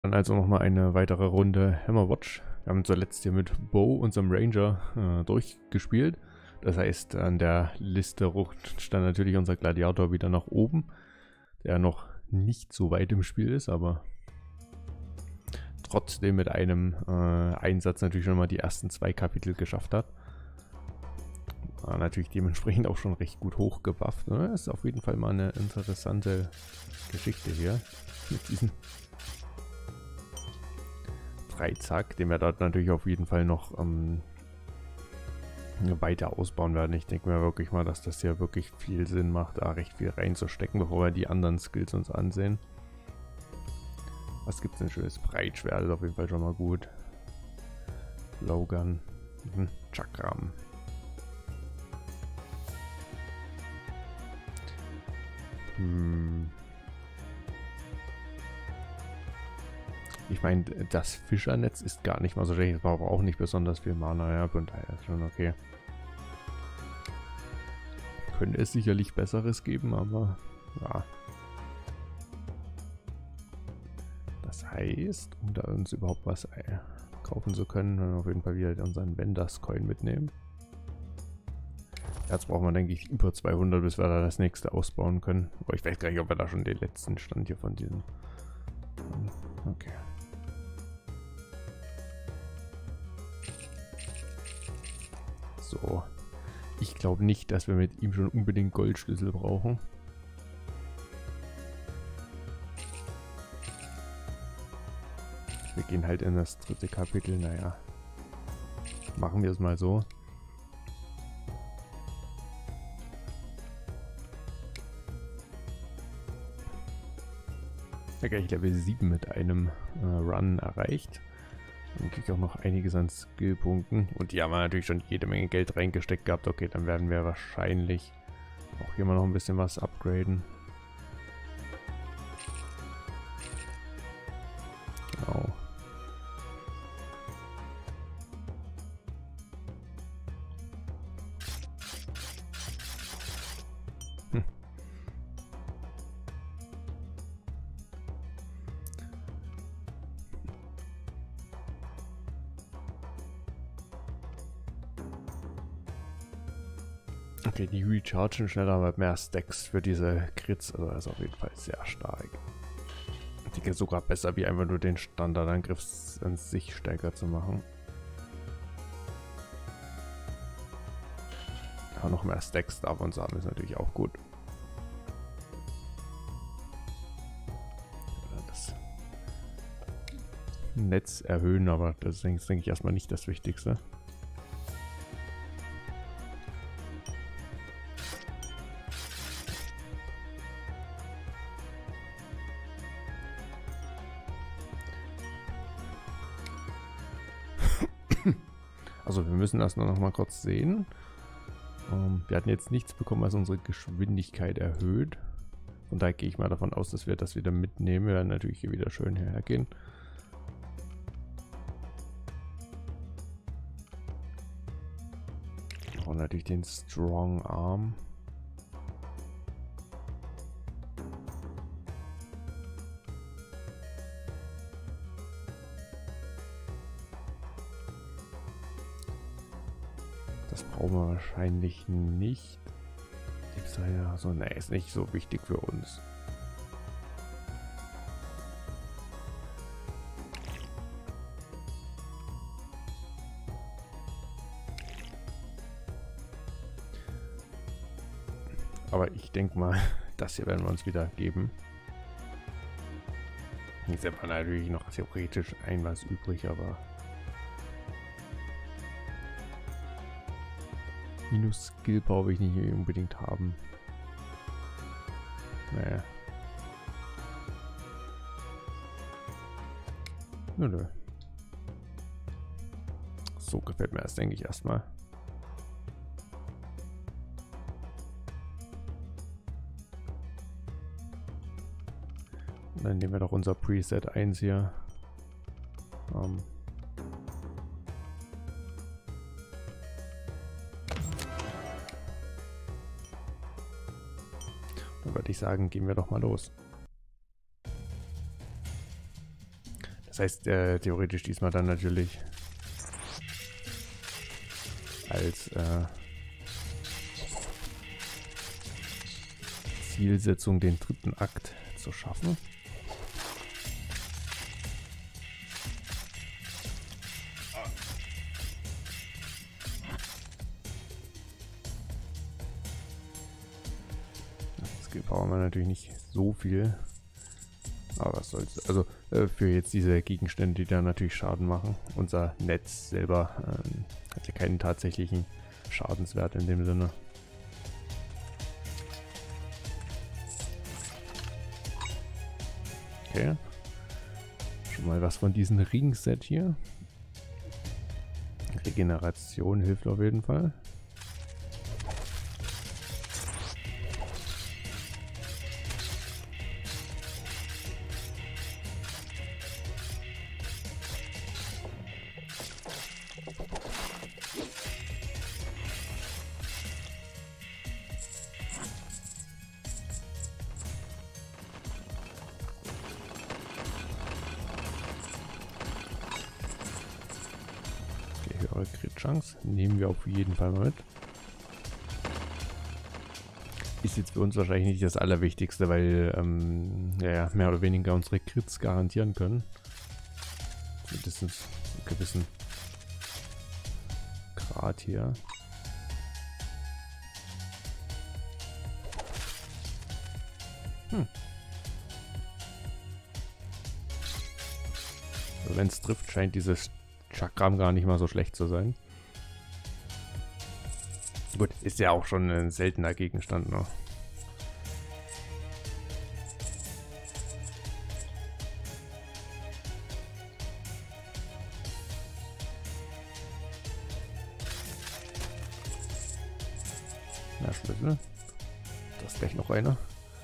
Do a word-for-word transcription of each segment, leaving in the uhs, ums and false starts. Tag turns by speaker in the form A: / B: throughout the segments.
A: Dann also nochmal eine weitere Runde Hammerwatch. Wir haben zuletzt hier mit Bo, unserem Ranger, äh, durchgespielt. Das heißt, an der Liste rutscht dann natürlich unser Gladiator wieder nach oben, der noch nicht so weit im Spiel ist, aber trotzdem mit einem äh, Einsatz natürlich schon mal die ersten zwei Kapitel geschafft hat. War natürlich dementsprechend auch schon recht gut hochgebufft. Ne? Das ist auf jeden Fall mal eine interessante Geschichte hier mit diesem Dreizack, den wir dort natürlich auf jeden Fall noch ähm, weiter ausbauen werden. Ich denke mir wirklich mal, dass das hier wirklich viel Sinn macht, da recht viel reinzustecken, bevor wir die anderen Skills uns ansehen. Was gibt es denn schönes? Breitschwert ist auf jeden Fall schon mal gut. Logan, mhm. Chakram. Hm. Ich meine, das Fischernetz ist gar nicht mal so schlecht, es braucht aber auch nicht besonders viel Mana, ja, von daher ist schon okay. Könnte es sicherlich Besseres geben, aber ja. Das heißt, um da uns überhaupt was kaufen zu können, werden wir auf jeden Fall wieder unseren Vendors Coin mitnehmen. Jetzt brauchen wir, denke ich, über zweihundert, bis wir da das nächste ausbauen können. Aber ich weiß gar nicht, ob wir da schon den letzten Stand hier von diesem... Okay. So. Ich glaube nicht, dass wir mit ihm schon unbedingt Goldschlüssel brauchen. Wir gehen halt in das dritte Kapitel. Naja. Machen wir es mal so. Ja, gleich Level sieben mit einem äh, Run erreicht. Dann kriege ich auch noch einiges an Skillpunkten. Und die haben wir natürlich schon jede Menge Geld reingesteckt gehabt. Okay, dann werden wir wahrscheinlich auch hier mal noch ein bisschen was upgraden. Genau. Hm. Okay, die rechargen schneller, aber mehr Stacks für diese Crits, also das ist auf jeden Fall sehr stark. Die geht sogar besser, wie einfach nur den Standardangriff an sich stärker zu machen. Aber noch mehr Stacks davon zu haben, ist natürlich auch gut. Das Netz erhöhen, aber das ist, denke ich, erstmal nicht das Wichtigste. Also wir müssen das nur noch mal kurz sehen. Ähm, wir hatten jetzt nichts bekommen, was unsere Geschwindigkeit erhöht. Von daher gehe ich mal davon aus, dass wir das wieder mitnehmen. Wir werden natürlich hier wieder schön hierher gehen. Und natürlich den Strong Arm. Das brauchen wir wahrscheinlich nicht. Gibt's da ja so, ne, ist nicht so wichtig für uns. Aber ich denke mal, das hier werden wir uns wieder geben. Jetzt hat man natürlich noch theoretisch ein was übrig, aber Minus Skill brauche ich nicht unbedingt haben. Naja. Nö, nö. So gefällt mir das, denke ich, erstmal. Und dann nehmen wir doch unser Preset eins hier. Ähm Dann würde ich sagen, gehen wir doch mal los. Das heißt, äh, theoretisch diesmal dann natürlich als äh, Zielsetzung den dritten Akt zu schaffen. Skill Power haben wir natürlich nicht so viel. Aber was soll's. Also äh, für jetzt diese Gegenstände, die da natürlich Schaden machen. Unser Netz selber ähm, hat ja keinen tatsächlichen Schadenswert in dem Sinne. Okay. Schon mal was von diesem Ring-Set hier. Regeneration hilft auf jeden Fall. Höhere Crit-Chance nehmen wir auf jeden Fall mal mit. Ist jetzt für uns wahrscheinlich nicht das Allerwichtigste, weil ähm, ja, mehr oder weniger unsere Crits garantieren können. Mindestens einen gewissen Grad hier. Hm. Also wenn es trifft, scheint dieses Chakram gar nicht mal so schlecht zu sein. Gut, ist ja auch schon ein seltener Gegenstand noch. Na, Schlüssel. Das ist gleich noch einer.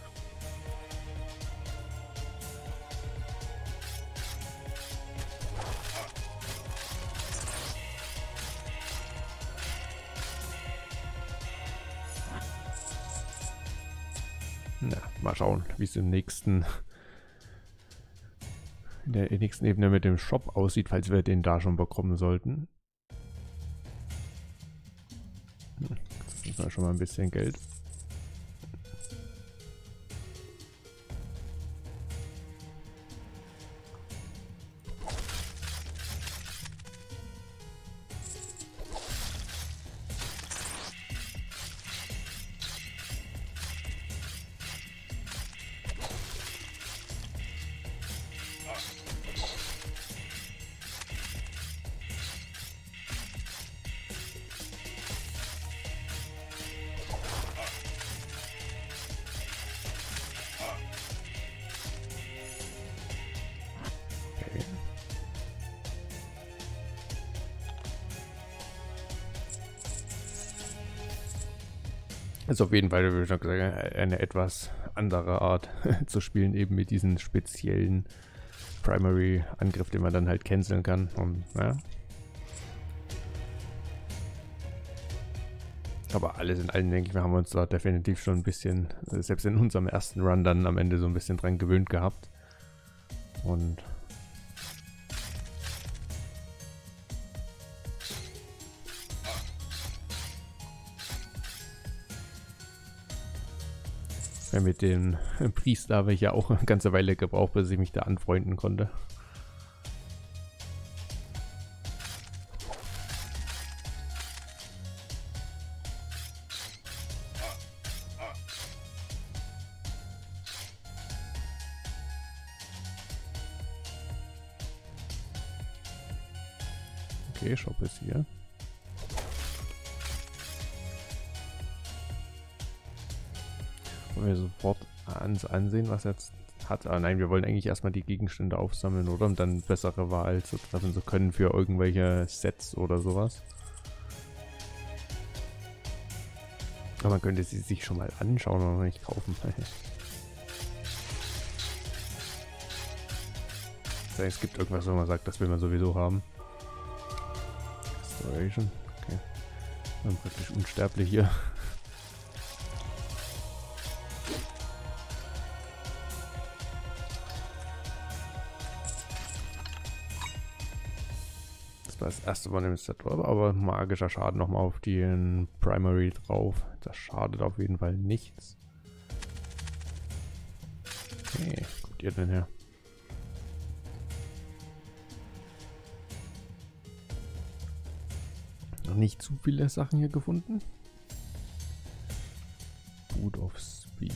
A: Na, mal schauen, wie es im nächsten in der nächsten Ebene mit dem Shop aussieht, falls wir den da schon bekommen sollten. Hm, jetzt müssen wir schon mal ein bisschen Geld. Ist auf jeden Fall, wie schon gesagt, eine etwas andere Art zu spielen, eben mit diesem speziellen Primary-Angriff, den man dann halt canceln kann. Und, ja. Aber alles in allem, denke ich, wir haben uns da definitiv schon ein bisschen, selbst in unserem ersten Run dann am Ende so ein bisschen dran gewöhnt gehabt. Und mit dem Priester habe ich ja auch eine ganze Weile gebraucht, bis ich mich da anfreunden konnte. Okay, Shop ist hier. Wollen wir sofort ans ansehen, was er jetzt hat. Ah nein, wir wollen eigentlich erstmal die Gegenstände aufsammeln, oder? Um dann bessere Wahl zu treffen zu können für irgendwelche Sets oder sowas. Aber man könnte sie sich schon mal anschauen, aber nicht kaufen. Das heißt, es gibt irgendwas, wo man sagt, das will man sowieso haben. Restoration. Okay. Dann praktisch unsterblich hier. Das war das erste Mal im Set, aber magischer Schaden nochmal auf den Primary drauf. Das schadet auf jeden Fall nichts. Okay, guckt ihr denn her? Noch nicht zu viele Sachen hier gefunden. Boot of Speed.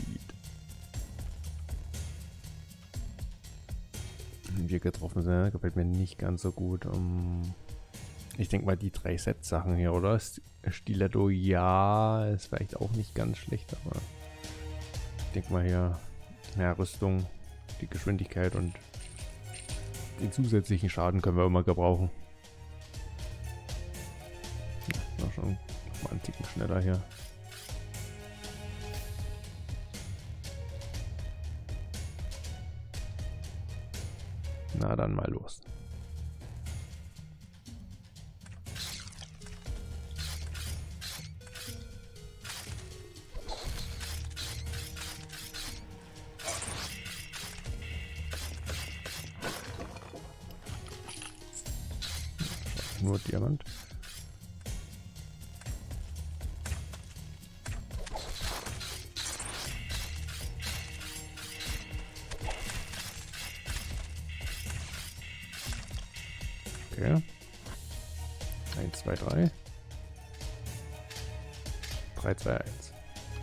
A: Wir getroffen sind, gefällt mir nicht ganz so gut. Um, ich denke mal die drei Set-Sachen hier, oder? Stiletto, ja, ist vielleicht auch nicht ganz schlecht, aber ich denke mal hier mehr Rüstung, die Geschwindigkeit und den zusätzlichen Schaden können wir immer gebrauchen. Ja, noch schon noch mal einen Ticken schneller hier. Na dann mal los. Nur Diamant. Okay. eins, zwei, drei. drei, zwei, eins.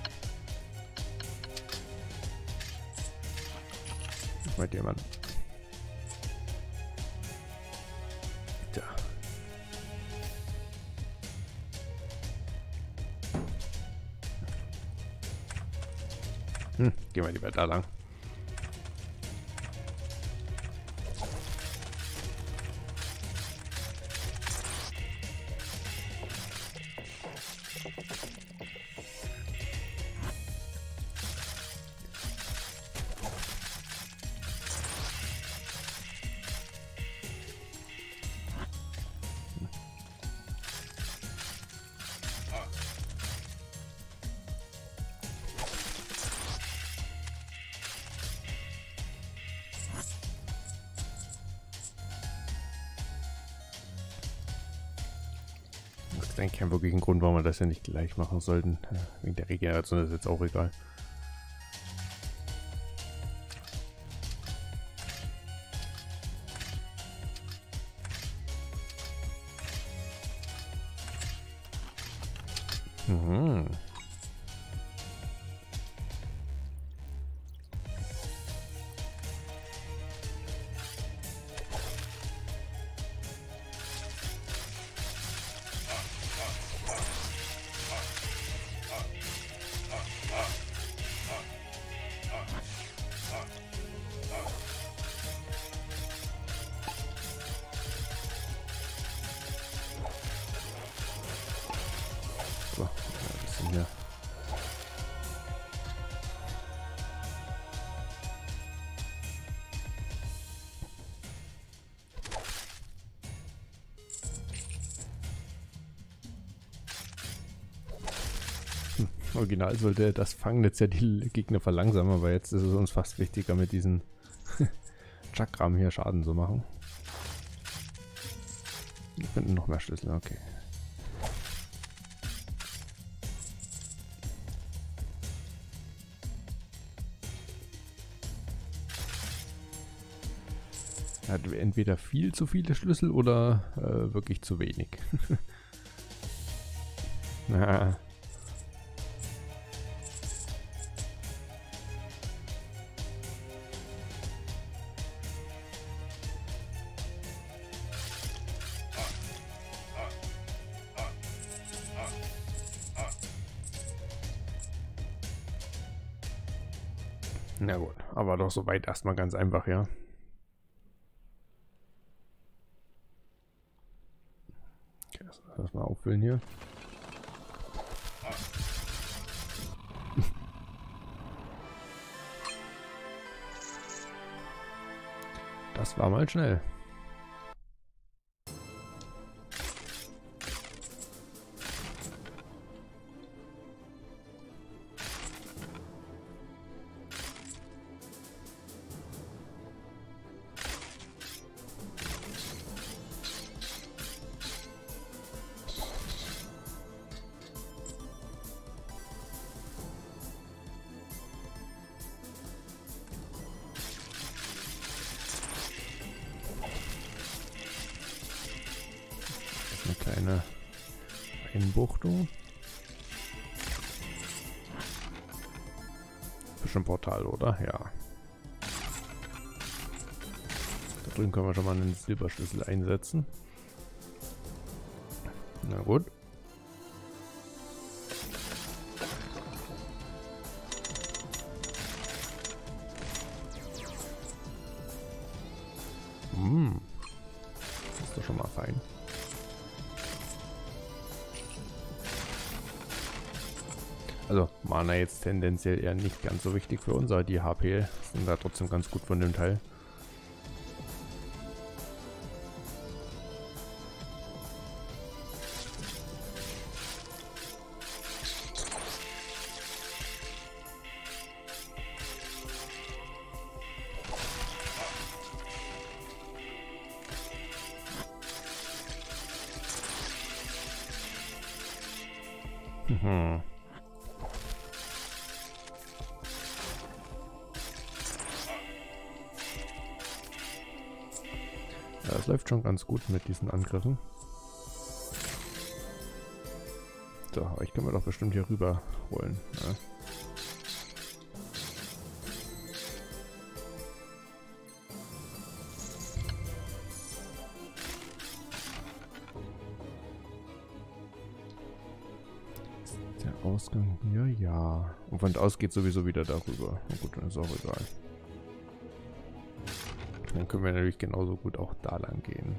A: Bei Diamant. Tja. Hm, gehen wir lieber da lang. Das ist eigentlich kein wirklichen Grund, warum wir das ja nicht gleich machen sollten. Wegen der Regeneration ist jetzt auch egal. Mhm. So, ein bisschen hier. Hm, original sollte das Fangnetz ja die Gegner verlangsamen, aber jetzt ist es uns fast wichtiger, mit diesen Chakram hier Schaden zu machen. Wir finden noch mehr Schlüssel, okay. Er hat entweder viel zu viele Schlüssel oder äh, wirklich zu wenig. Na. Na gut, aber doch soweit erstmal ganz einfach, ja. Okay, das mal auffüllen hier. Das war mal schnell. Kleine Einbuchtung. Bestimmt Portal, oder? Ja. Da drüben können wir schon mal einen Silberschlüssel einsetzen. Na gut. Hm. Das ist doch schon mal fein. Also Mana jetzt tendenziell eher nicht ganz so wichtig für uns, aber die H P sind da trotzdem ganz gut von dem Teil. Mhm. Ja, es läuft schon ganz gut mit diesen Angriffen. So, aber ich kann mir doch bestimmt hier rüber holen. Ja. Ausgang hier, ja. Und von da aus geht sowieso wieder darüber. Na gut, dann ist auch egal. Dann können wir natürlich genauso gut auch da lang gehen.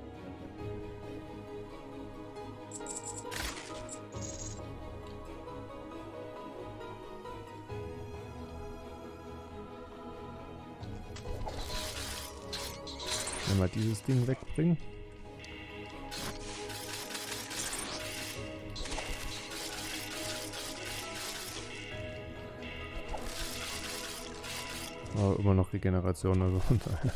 A: Wenn wir dieses Ding wegbringen. Aber immer noch Regeneration, also von daher.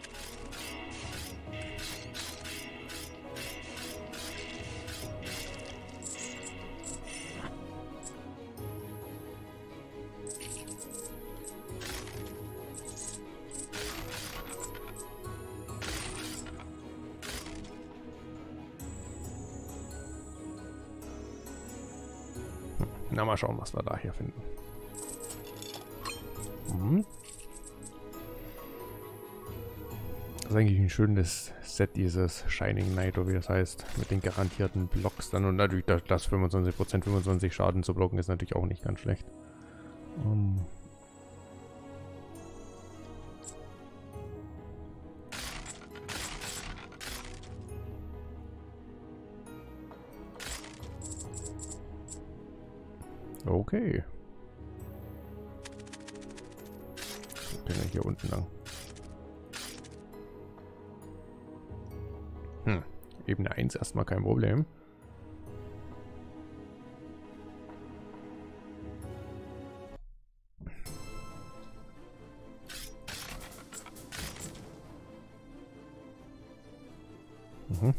A: Na, mal schauen, was wir da hier finden. Mhm. Das ist eigentlich ein schönes Set, dieses Shining Knight, oder wie das heißt, mit den garantierten Blocks dann. Und natürlich das fünfundzwanzig Prozent fünfundzwanzig Schaden zu blocken ist natürlich auch nicht ganz schlecht. Um. Okay. Wir können ja hier unten lang. Hm, Ebene eins erstmal kein Problem. Mhm.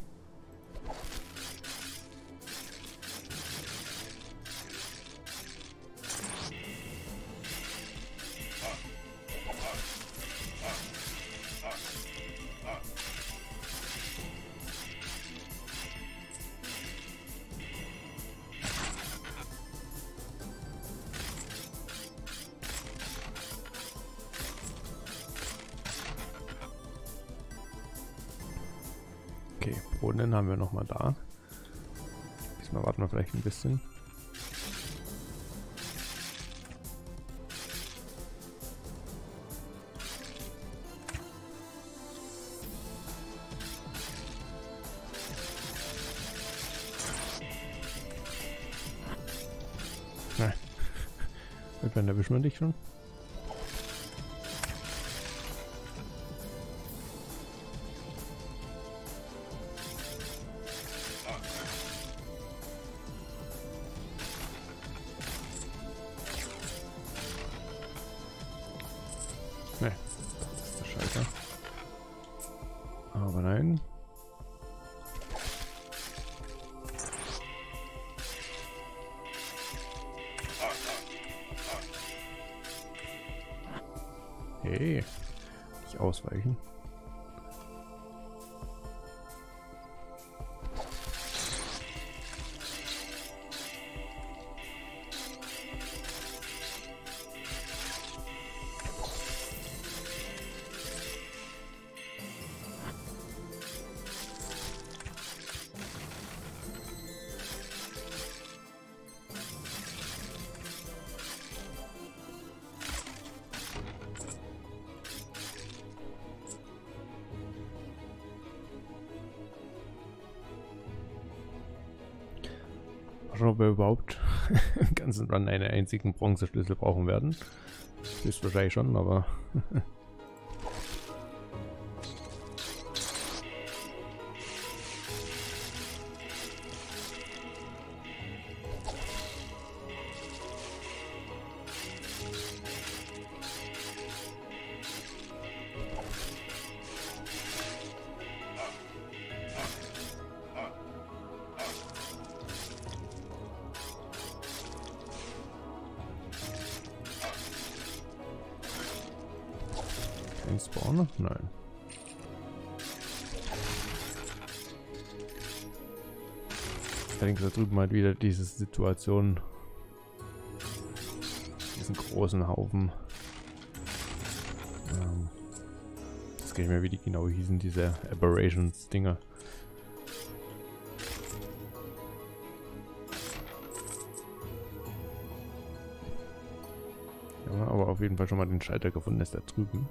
A: Okay, Brunnen haben wir noch mal da. Diesmal warten wir vielleicht ein bisschen. Nein. Irgendwann erwischen wir dich schon. Ne, das ist der Schalter. Aber nein. Hey, nicht ausweichen. Schauen, ob wir überhaupt im ganzen Run einen einzigen Bronzeschlüssel brauchen werden. Ist wahrscheinlich schon, aber... Kein Spawner? Nein. Allerdings da drüben halt wieder diese Situation. Diesen großen Haufen. Ähm, das kann ich mir, wie die genau hießen, diese Aberrations-Dinger. Ja, aber auf jeden Fall schon mal den Schalter gefunden, ist da drüben.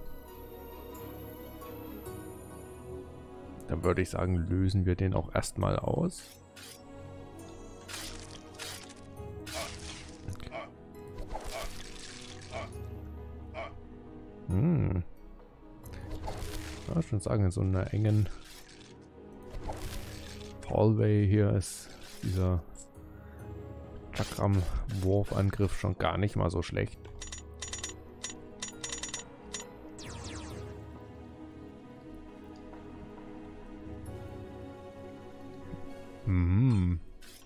A: Dann würde ich sagen, lösen wir den auch erstmal aus. Okay. Hm. Ja, schon sagen, in so einer engen Hallway hier ist dieser Chakram-Wurfangriff schon gar nicht mal so schlecht. Mhm.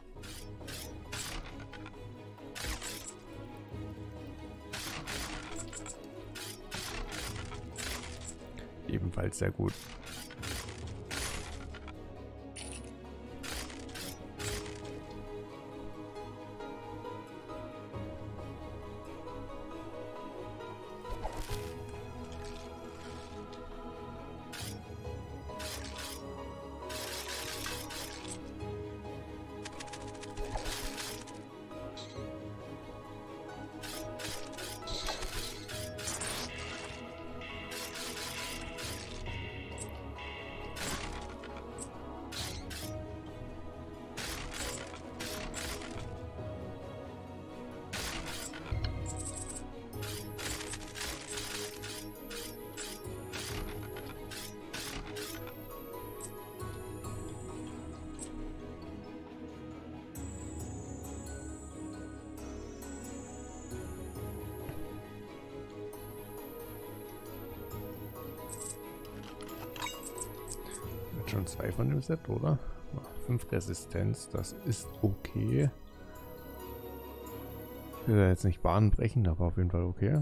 A: Ebenfalls sehr gut. Schon zwei von dem Set, oder? Fünf Resistenz, das ist okay. Ist ja jetzt nicht bahnbrechend, aber auf jeden Fall okay.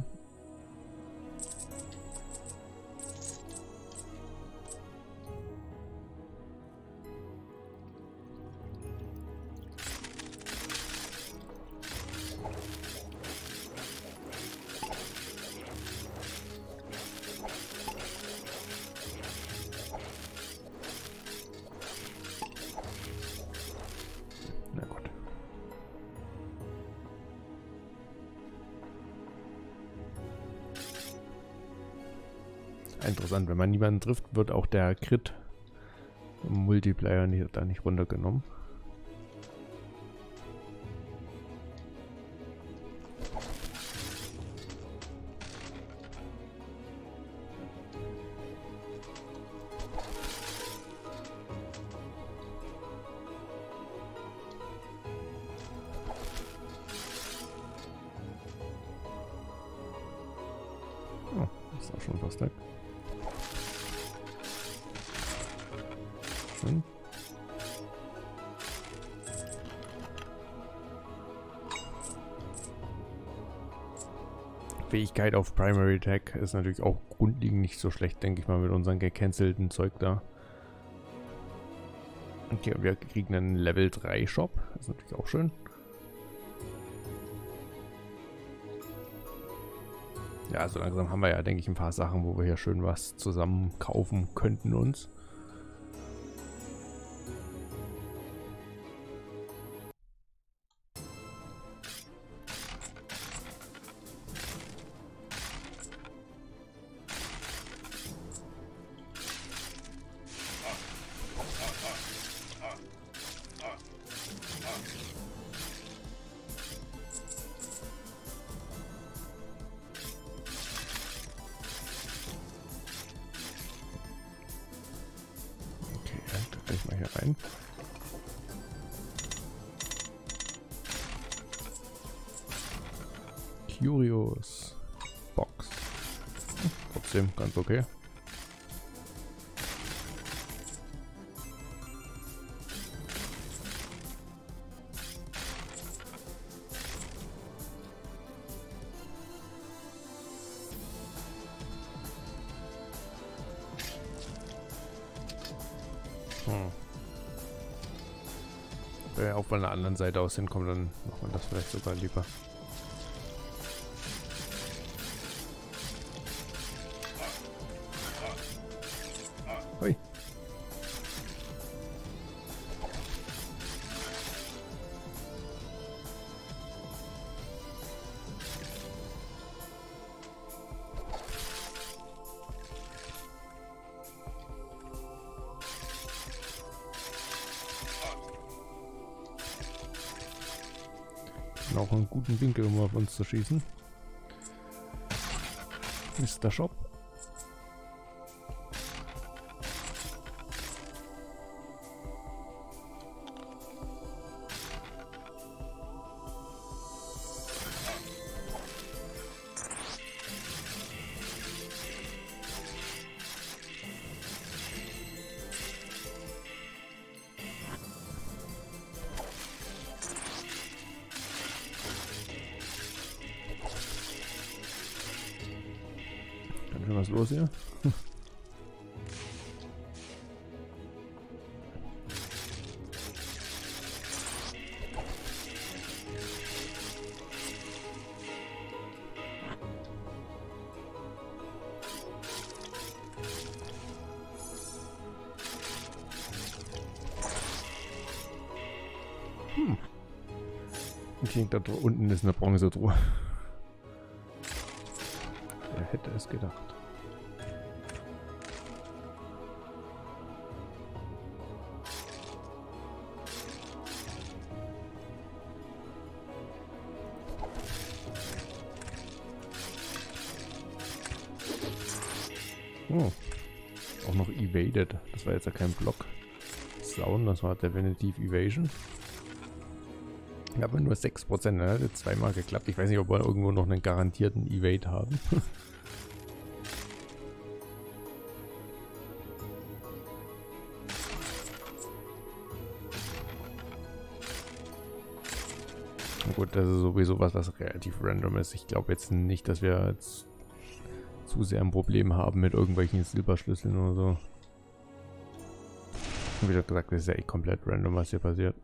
A: Interessant, wenn man niemanden trifft, wird auch der Crit Multiplayer nicht, da nicht runtergenommen. Oh, ist auch schon fast weg. Schön. Fähigkeit auf Primary Attack ist natürlich auch grundlegend nicht so schlecht, denke ich mal, mit unserem gecancelten Zeug da. Okay, und wir kriegen einen Level drei Shop, das ist natürlich auch schön. Ja, so langsam haben wir ja, denke ich, ein paar Sachen, wo wir hier schön was zusammen kaufen könnten uns. gleich mal hier rein. Curious Box. Hm, trotzdem ganz okay. Hm. Wenn wir auch von der anderen Seite aus hinkommen, dann macht man das vielleicht sogar lieber. Hui. Auch einen guten Winkel, um auf uns zu schießen. Mister Shop. Was los hier? Hm. Okay, da unten ist eine Bronzetruhe. Wer hätte es gedacht? Oh, auch noch evaded. Das war jetzt ja kein Block. Sound, das war definitiv Evasion. Aber nur sechs Prozent, ne? Hat zweimal geklappt. Ich weiß nicht, ob wir irgendwo noch einen garantierten Evade haben. Na gut, das ist sowieso was, was relativ random ist. Ich glaube jetzt nicht, dass wir jetzt zu sehr ein Problem haben mit irgendwelchen Silberschlüsseln oder so. Wie gesagt, das ist ja echt komplett random, was hier passiert.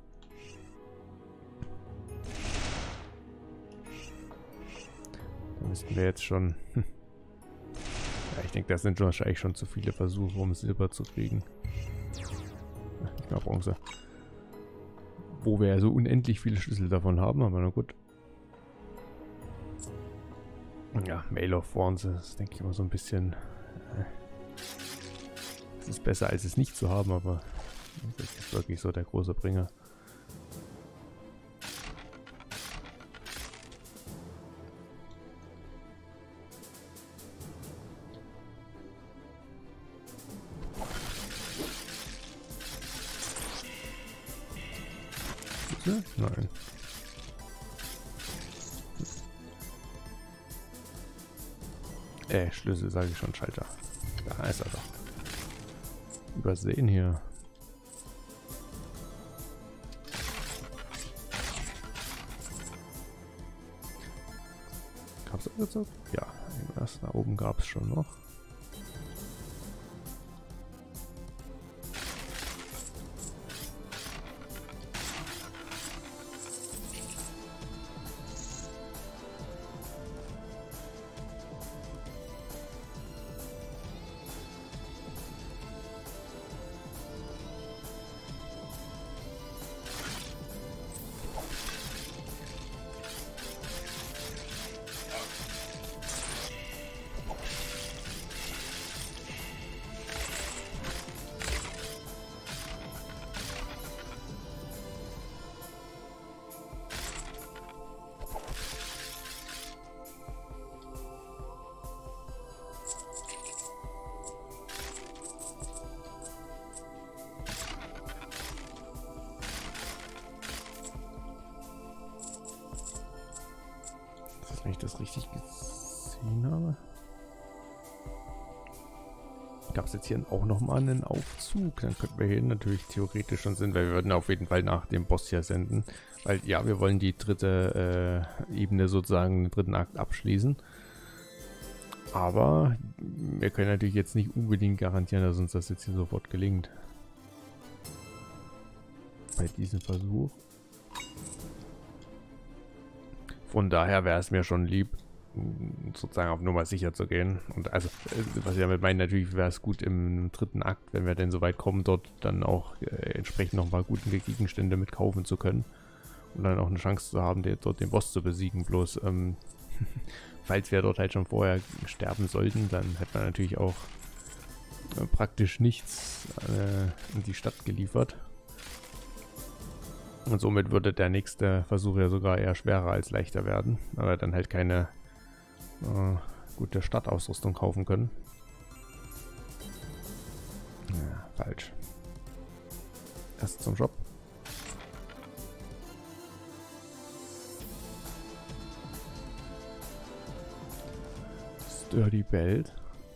A: Da müssten wir jetzt schon... Hm. Ja, ich denke, das sind wahrscheinlich schon zu viele Versuche, um Silber zu kriegen. Ach, nicht mehr Bronze. Wo wir ja so unendlich viele Schlüssel davon haben, aber na gut. Ja, Mail of Wands ist, denke ich, immer so ein bisschen... Es äh, ist besser, als es nicht zu haben, aber das ist wirklich so der große Bringer. Schlüssel? Nein. Äh, Schlüssel sage ich schon, Schalter. Da ist er doch. Übersehen hier. Gab es also? Ja, irgendwas da oben gab es schon noch. dass wenn ich das richtig gesehen habe. Gab es jetzt hier auch nochmal einen Aufzug? Dann könnten wir hier natürlich theoretisch schon sind, weil wir würden auf jeden Fall nach dem Boss hier senden. Weil ja, wir wollen die dritte äh, Ebene sozusagen, den dritten Akt abschließen. Aber wir können natürlich jetzt nicht unbedingt garantieren, dass uns das jetzt hier sofort gelingt. Bei diesem Versuch. Von daher wäre es mir schon lieb, sozusagen auf Nummer sicher zu gehen. Und also, was ich damit meine, natürlich wäre es gut im dritten Akt, wenn wir denn so weit kommen, dort dann auch äh, entsprechend nochmal gute Gegenstände mitkaufen zu können. Und dann auch eine Chance zu haben, dort den Boss zu besiegen. Bloß, ähm, falls wir dort halt schon vorher sterben sollten, dann hätte man natürlich auch äh, praktisch nichts äh, in die Stadt geliefert. Und somit würde der nächste Versuch ja sogar eher schwerer als leichter werden, aber dann halt keine äh, gute Stadtausrüstung kaufen können. Ja, falsch. Erst zum Shop. Sturdy Belt.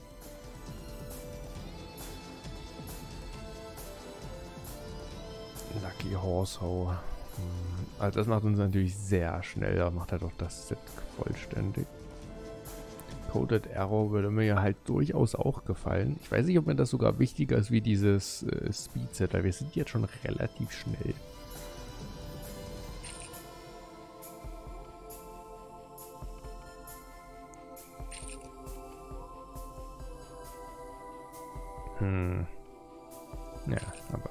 A: Lucky Horsehow. Also das macht uns natürlich sehr schnell. Da macht er doch das Set vollständig. Coded Arrow würde mir ja halt durchaus auch gefallen. Ich weiß nicht, ob mir das sogar wichtiger ist wie dieses äh, Speed Set, weil wir sind jetzt schon relativ schnell. Hm. Ja, aber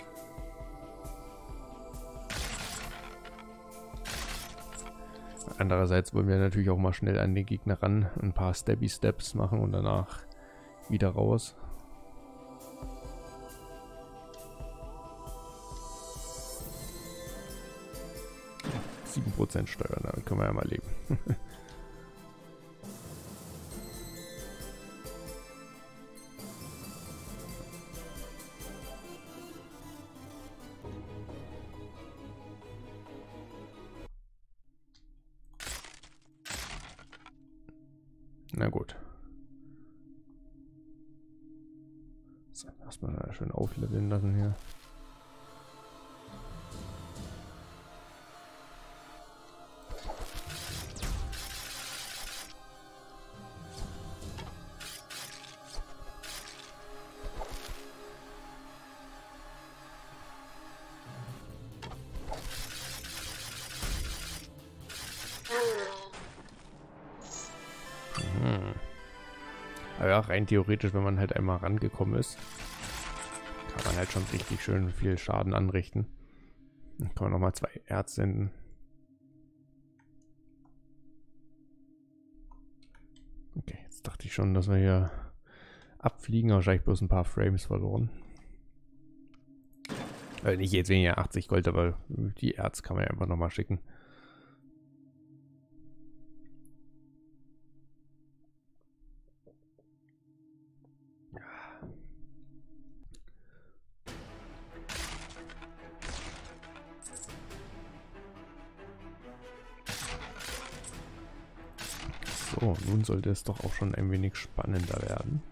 A: andererseits wollen wir natürlich auch mal schnell an den Gegner ran, ein paar Stabby Steps machen und danach wieder raus. sieben Prozent Steuern, damit können wir ja mal leben. Na gut. So, erstmal schön aufleveln lassen hier. Aber ja, rein theoretisch, wenn man halt einmal rangekommen ist, kann man halt schon richtig schön viel Schaden anrichten. Dann kann man nochmal zwei Erz senden. Okay, jetzt dachte ich schon, dass wir hier abfliegen, aber wahrscheinlich bloß ein paar Frames verloren. Also nicht jetzt weniger achtzig Gold, aber die Erz kann man ja einfach nochmal schicken. So, nun sollte es doch auch schon ein wenig spannender werden.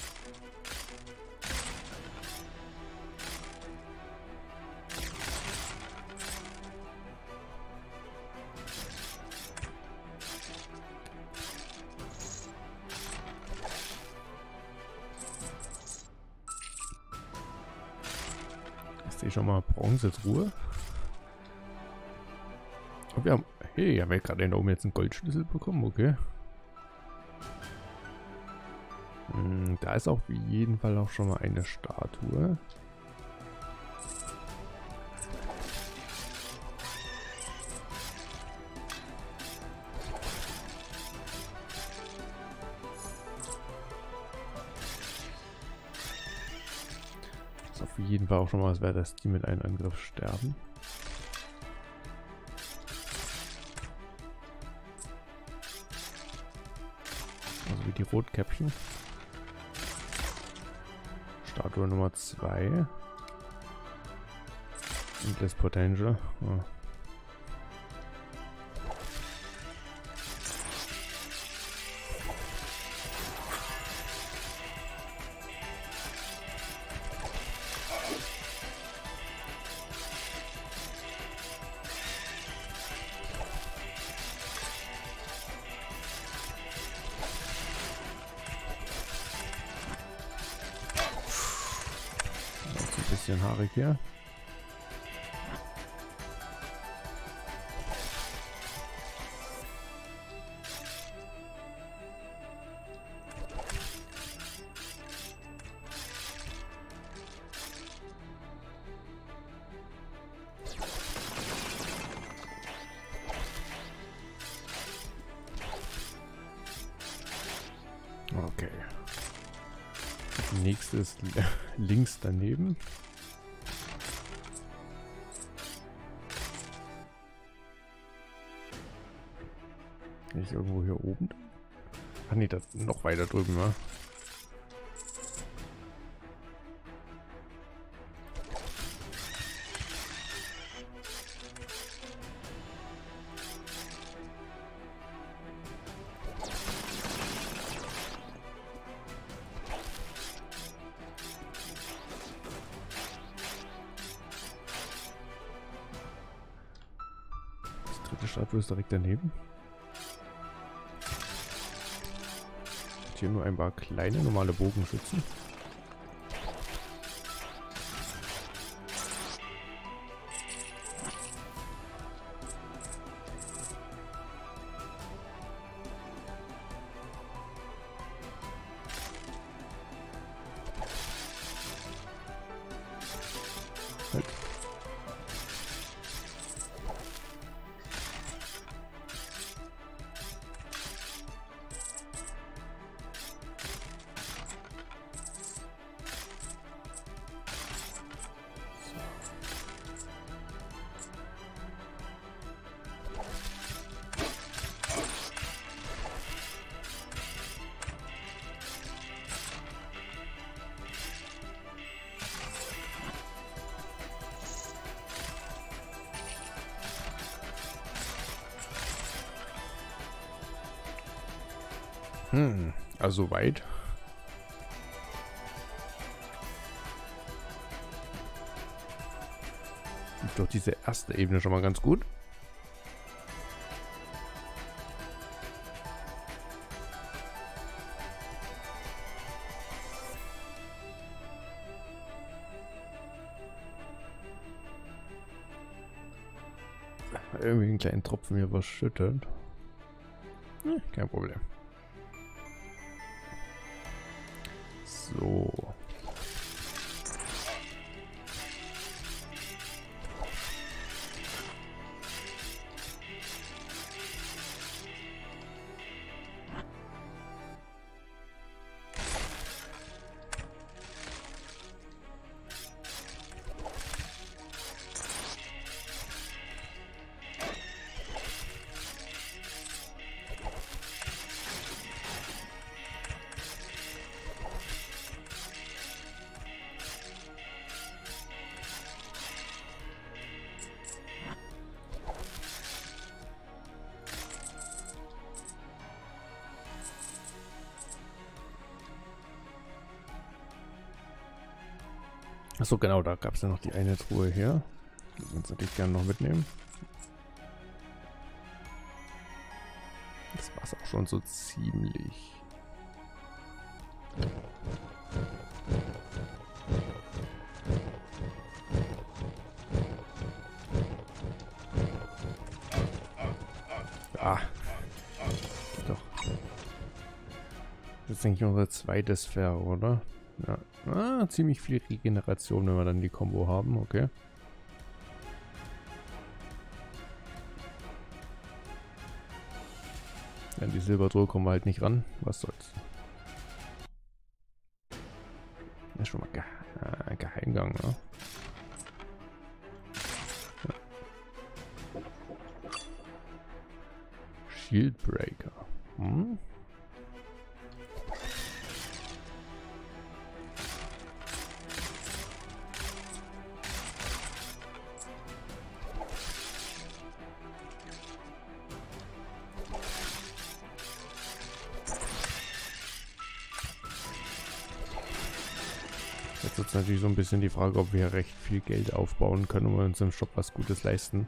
A: Ist hier schon mal Bronze-Truhe? Und wir haben, hey, haben wir gerade da oben jetzt einen Goldschlüssel bekommen, okay. Hm, da ist auf jeden Fall auch schon mal eine Statue. Das ist auf jeden Fall auch schon mal was wert, dass die mit einem Angriff sterben. Also wie die Rotkäppchen. Statue Nummer zwei. Endless Potential. Ja. bisschen haarig hier.
B: Okay. Nächstes links daneben. Nicht irgendwo hier oben? Ach nee, das noch weiter drüben, wa? Die Statue ist direkt daneben. Hier nur ein paar kleine normale Bogenschützen. Halt. Hm, also weit. Ist doch diese erste Ebene schon mal ganz gut. Irgendwie einen kleinen Tropfen hier was schüttet. Hm, kein Problem. So. Achso, genau, da gab es ja noch die eine Truhe hier. Die würden wir natürlich gerne noch mitnehmen. Das war es auch schon so ziemlich. Ah. Geht doch. Das ist eigentlich unsere zweite Sphäre, oder? Ja. Ah, ziemlich viel Regeneration, wenn wir dann die Combo haben, okay. An die Silbertruhe kommen wir halt nicht ran. Was soll's. Das ist schon mal Ge äh, Geheimgang, ne? Ja. Shieldbreaker. Hm? Jetzt ist natürlich so ein bisschen die Frage, ob wir recht viel Geld aufbauen können, um uns im Shop was Gutes leisten.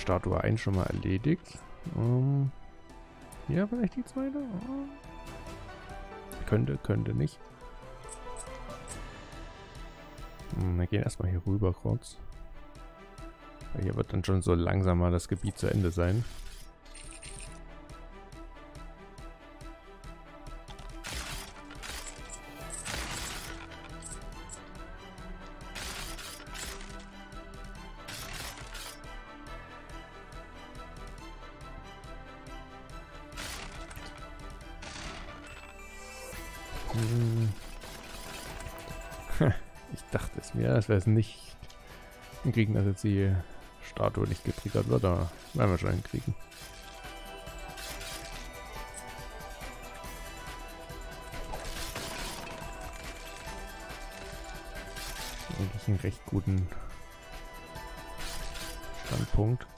A: Statue eins schon mal erledigt. Um, hier vielleicht die zweite? Oh. Könnte, könnte nicht. Hm, wir gehen erstmal hier rüber kurz. Weil hier wird dann schon so langsam mal das Gebiet zu Ende sein. Ich dachte es mir, es wäre es nicht hinkriegen, dass jetzt die Statue nicht getriggert wird, aber werden wir schon hinkriegen. Eigentlich einen recht guten Standpunkt.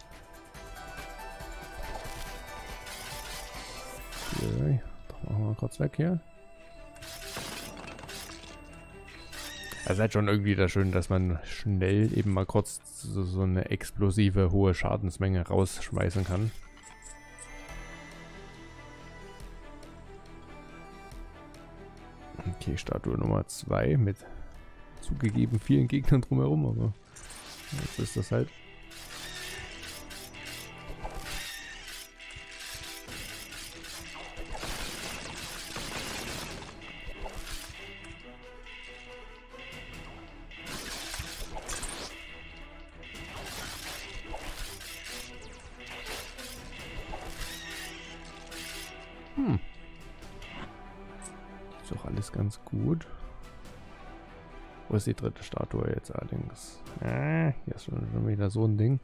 A: Okay, doch machen wir mal kurz weg hier. Es ist halt schon irgendwie da schön, dass man schnell eben mal kurz so, so eine explosive hohe Schadensmenge rausschmeißen kann. Okay, Statue Nummer zwei mit zugegeben vielen Gegnern drumherum, aber jetzt ist das halt. Hm. Ist doch alles ganz gut. Wo ist die dritte Statue jetzt allerdings? Ah, hier ist schon, schon wieder so ein Ding.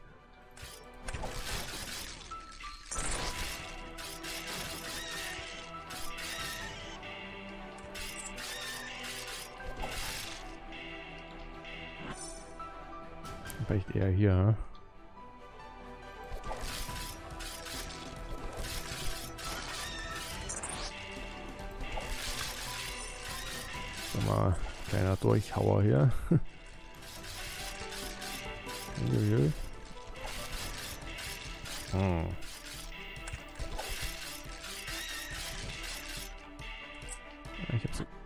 A: Vielleicht eher hier, hm? Mal kleiner Durchhauer hier. hm. Ich habe so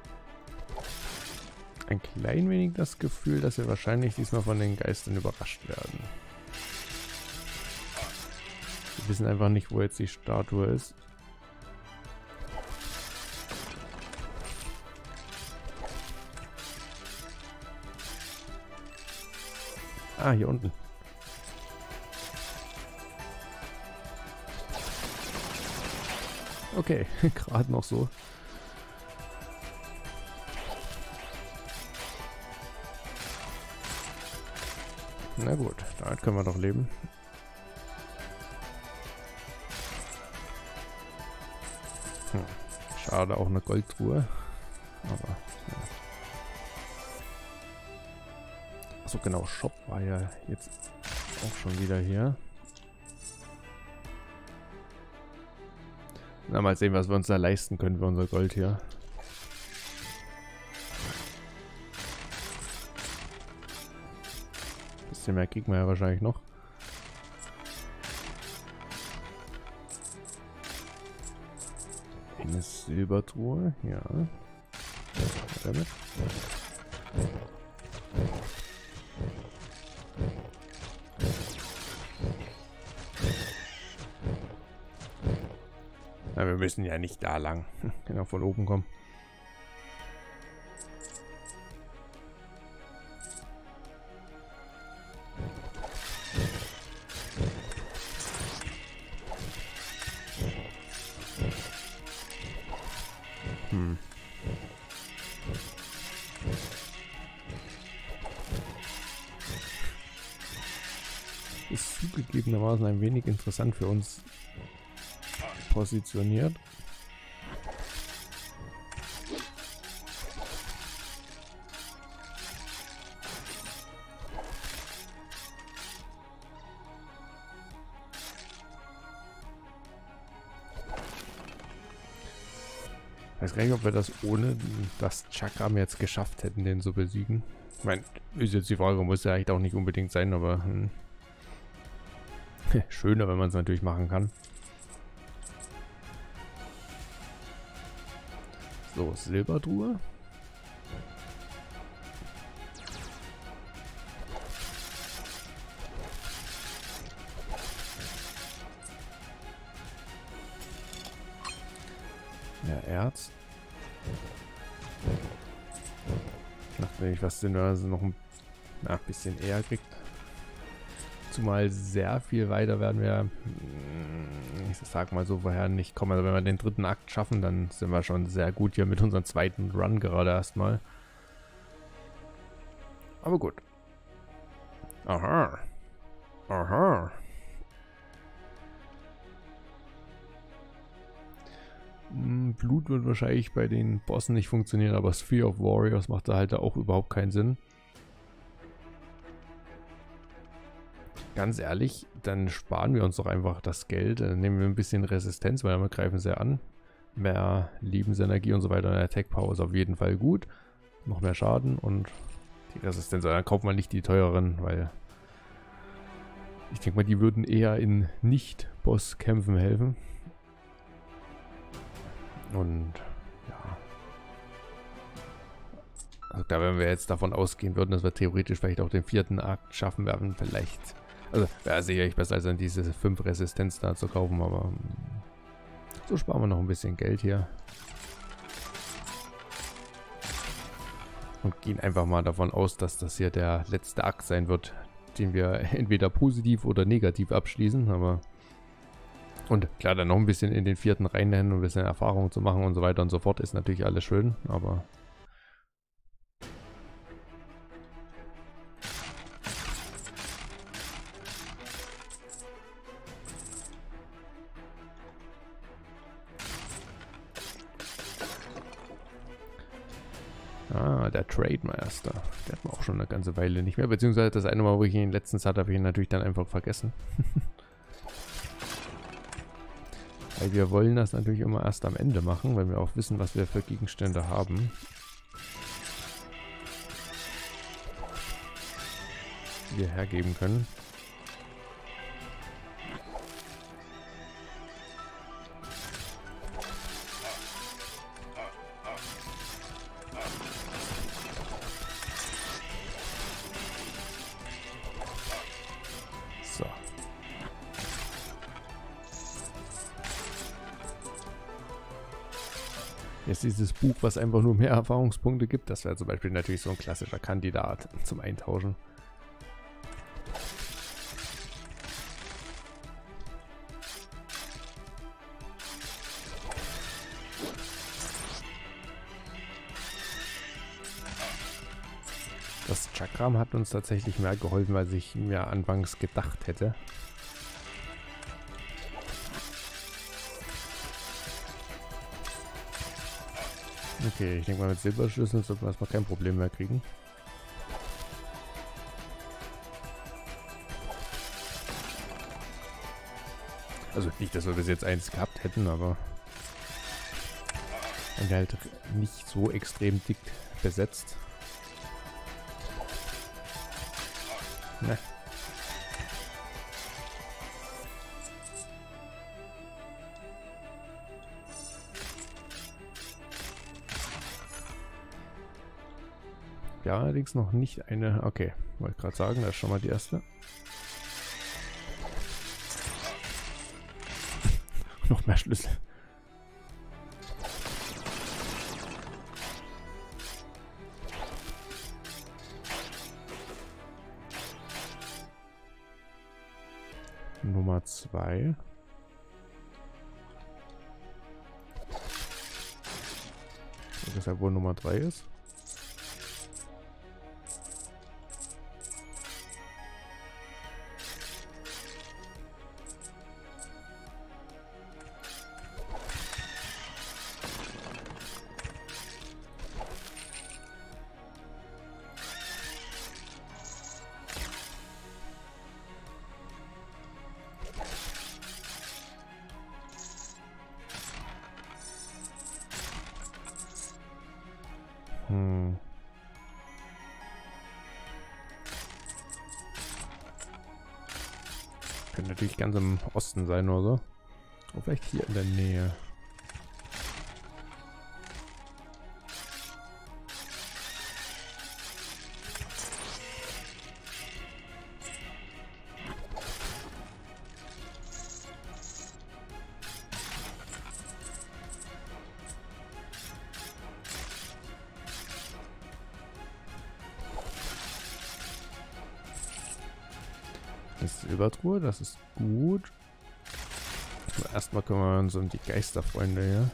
A: ein klein wenig das Gefühl, dass wir wahrscheinlich diesmal von den Geistern überrascht werden. Wir wissen einfach nicht, wo jetzt die Statue ist. Ah, hier unten. Okay, gerade noch so. Na gut, damit können wir doch leben. Hm. Schade, auch eine Goldtruhe. Aber ja. So genau, Shop war ja jetzt auch schon wieder hier. Na, mal sehen, was wir uns da leisten können für unser Gold hier. Ein bisschen mehr kriegen wir ja wahrscheinlich noch. Eine Silbertruhe, ja. Damit. Na, wir müssen ja nicht da lang. Genau, von oben kommen. Hm. Ist zugegebenermaßen ein wenig interessant für uns positioniert. Ich weiß gar nicht, ob wir das ohne das Chakram jetzt geschafft hätten, den zu besiegen. Ich meine, ist jetzt die Frage, muss ja eigentlich auch nicht unbedingt sein, aber hm. Schöner, wenn man es natürlich machen kann. So, Silbertruhe. Ja, Erz. Ich dachte nicht, was denn da noch ein na, bisschen eher kriegt. Zumal sehr viel weiter werden wir, ich sag mal so, woher nicht kommen. Also wenn wir den dritten Akt schaffen, dann sind wir schon sehr gut hier mit unserem zweiten Run gerade erstmal. Aber gut. Aha. Aha. Blut wird wahrscheinlich bei den Bossen nicht funktionieren, aber Sphere of Warriors macht da halt auch überhaupt keinen Sinn. Ganz ehrlich, dann sparen wir uns doch einfach das Geld, dann nehmen wir ein bisschen Resistenz, weil wir greifen sehr an. Mehr Lebensenergie und so weiter, eine Attack Power ist auf jeden Fall gut. Noch mehr Schaden und die Resistenz, dann kauft man nicht die teuren, weil ich denke mal, die würden eher in Nicht-Boss-Kämpfen helfen. Und ja, also da, wenn wir jetzt davon ausgehen würden, dass wir theoretisch vielleicht auch den vierten Akt schaffen werden, vielleicht, also wäre sicherlich besser als an diese fünf Resistenz da zu kaufen, aber so sparen wir noch ein bisschen Geld hier. Und gehen einfach mal davon aus, dass das hier der letzte Akt sein wird, den wir entweder positiv oder negativ abschließen, aber und klar, dann noch ein bisschen in den vierten reinnehmen, um ein bisschen Erfahrung zu machen und so weiter und so fort, ist natürlich alles schön, aber ah, der Trade Master. Der hat man auch schon eine ganze Weile nicht mehr. Beziehungsweise das eine Mal, wo ich ihn letztens hatte, habe ich ihn natürlich dann einfach vergessen. Weil wir wollen das natürlich immer erst am Ende machen, weil wir auch wissen, was wir für Gegenstände haben. Die wir hergeben können. So. Jetzt dieses Buch, was einfach nur mehr Erfahrungspunkte gibt, das wäre zum Beispiel natürlich so ein klassischer Kandidat zum Eintauschen. Das Chakram hat uns tatsächlich mehr geholfen, als ich mir anfangs gedacht hätte. Okay, ich denke mal, mit Silberschlüsseln sollten wir erstmal kein Problem mehr kriegen. Also nicht, dass wir bis jetzt eins gehabt hätten, aber und halt nicht so extrem dick besetzt. Ne. Ja, allerdings noch nicht eine. Okay, wollte gerade sagen, das ist schon mal die erste. Noch mehr Schlüssel. Nummer zwei. Deshalb wohl Nummer drei ist. natürlich ganz im Osten sein oder so. Oder vielleicht hier in der Nähe. Das ist Silbertruhe, das ist gut. Aber erstmal kümmern wir uns um die Geisterfreunde hier.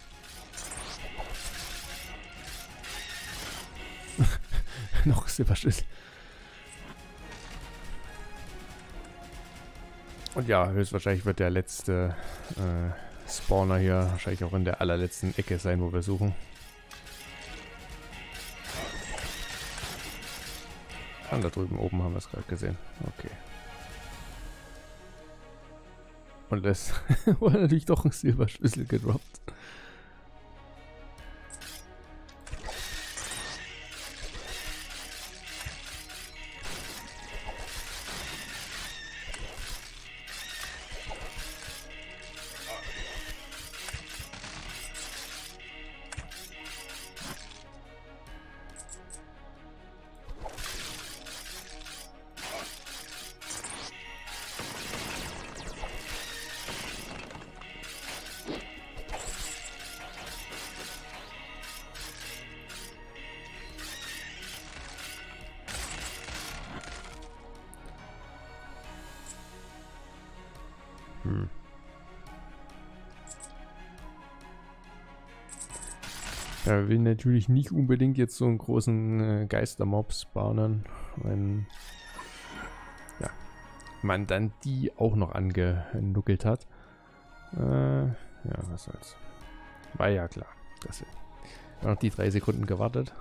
A: Noch Silberschlüssel. Und ja, höchstwahrscheinlich wird der letzte äh, Spawner hier wahrscheinlich auch in der allerletzten Ecke sein, wo wir suchen. Ah, da drüben oben haben wir es gerade gesehen. Okay. Und das wurde natürlich doch ein Silberschlüssel gedroppt. Hm. Ja, will natürlich nicht unbedingt jetzt so einen großen äh, Geistermob spawnen, wenn ja, man dann die auch noch angenuckelt hat. Äh, ja, was soll's. War ja klar. Das noch die drei Sekunden gewartet.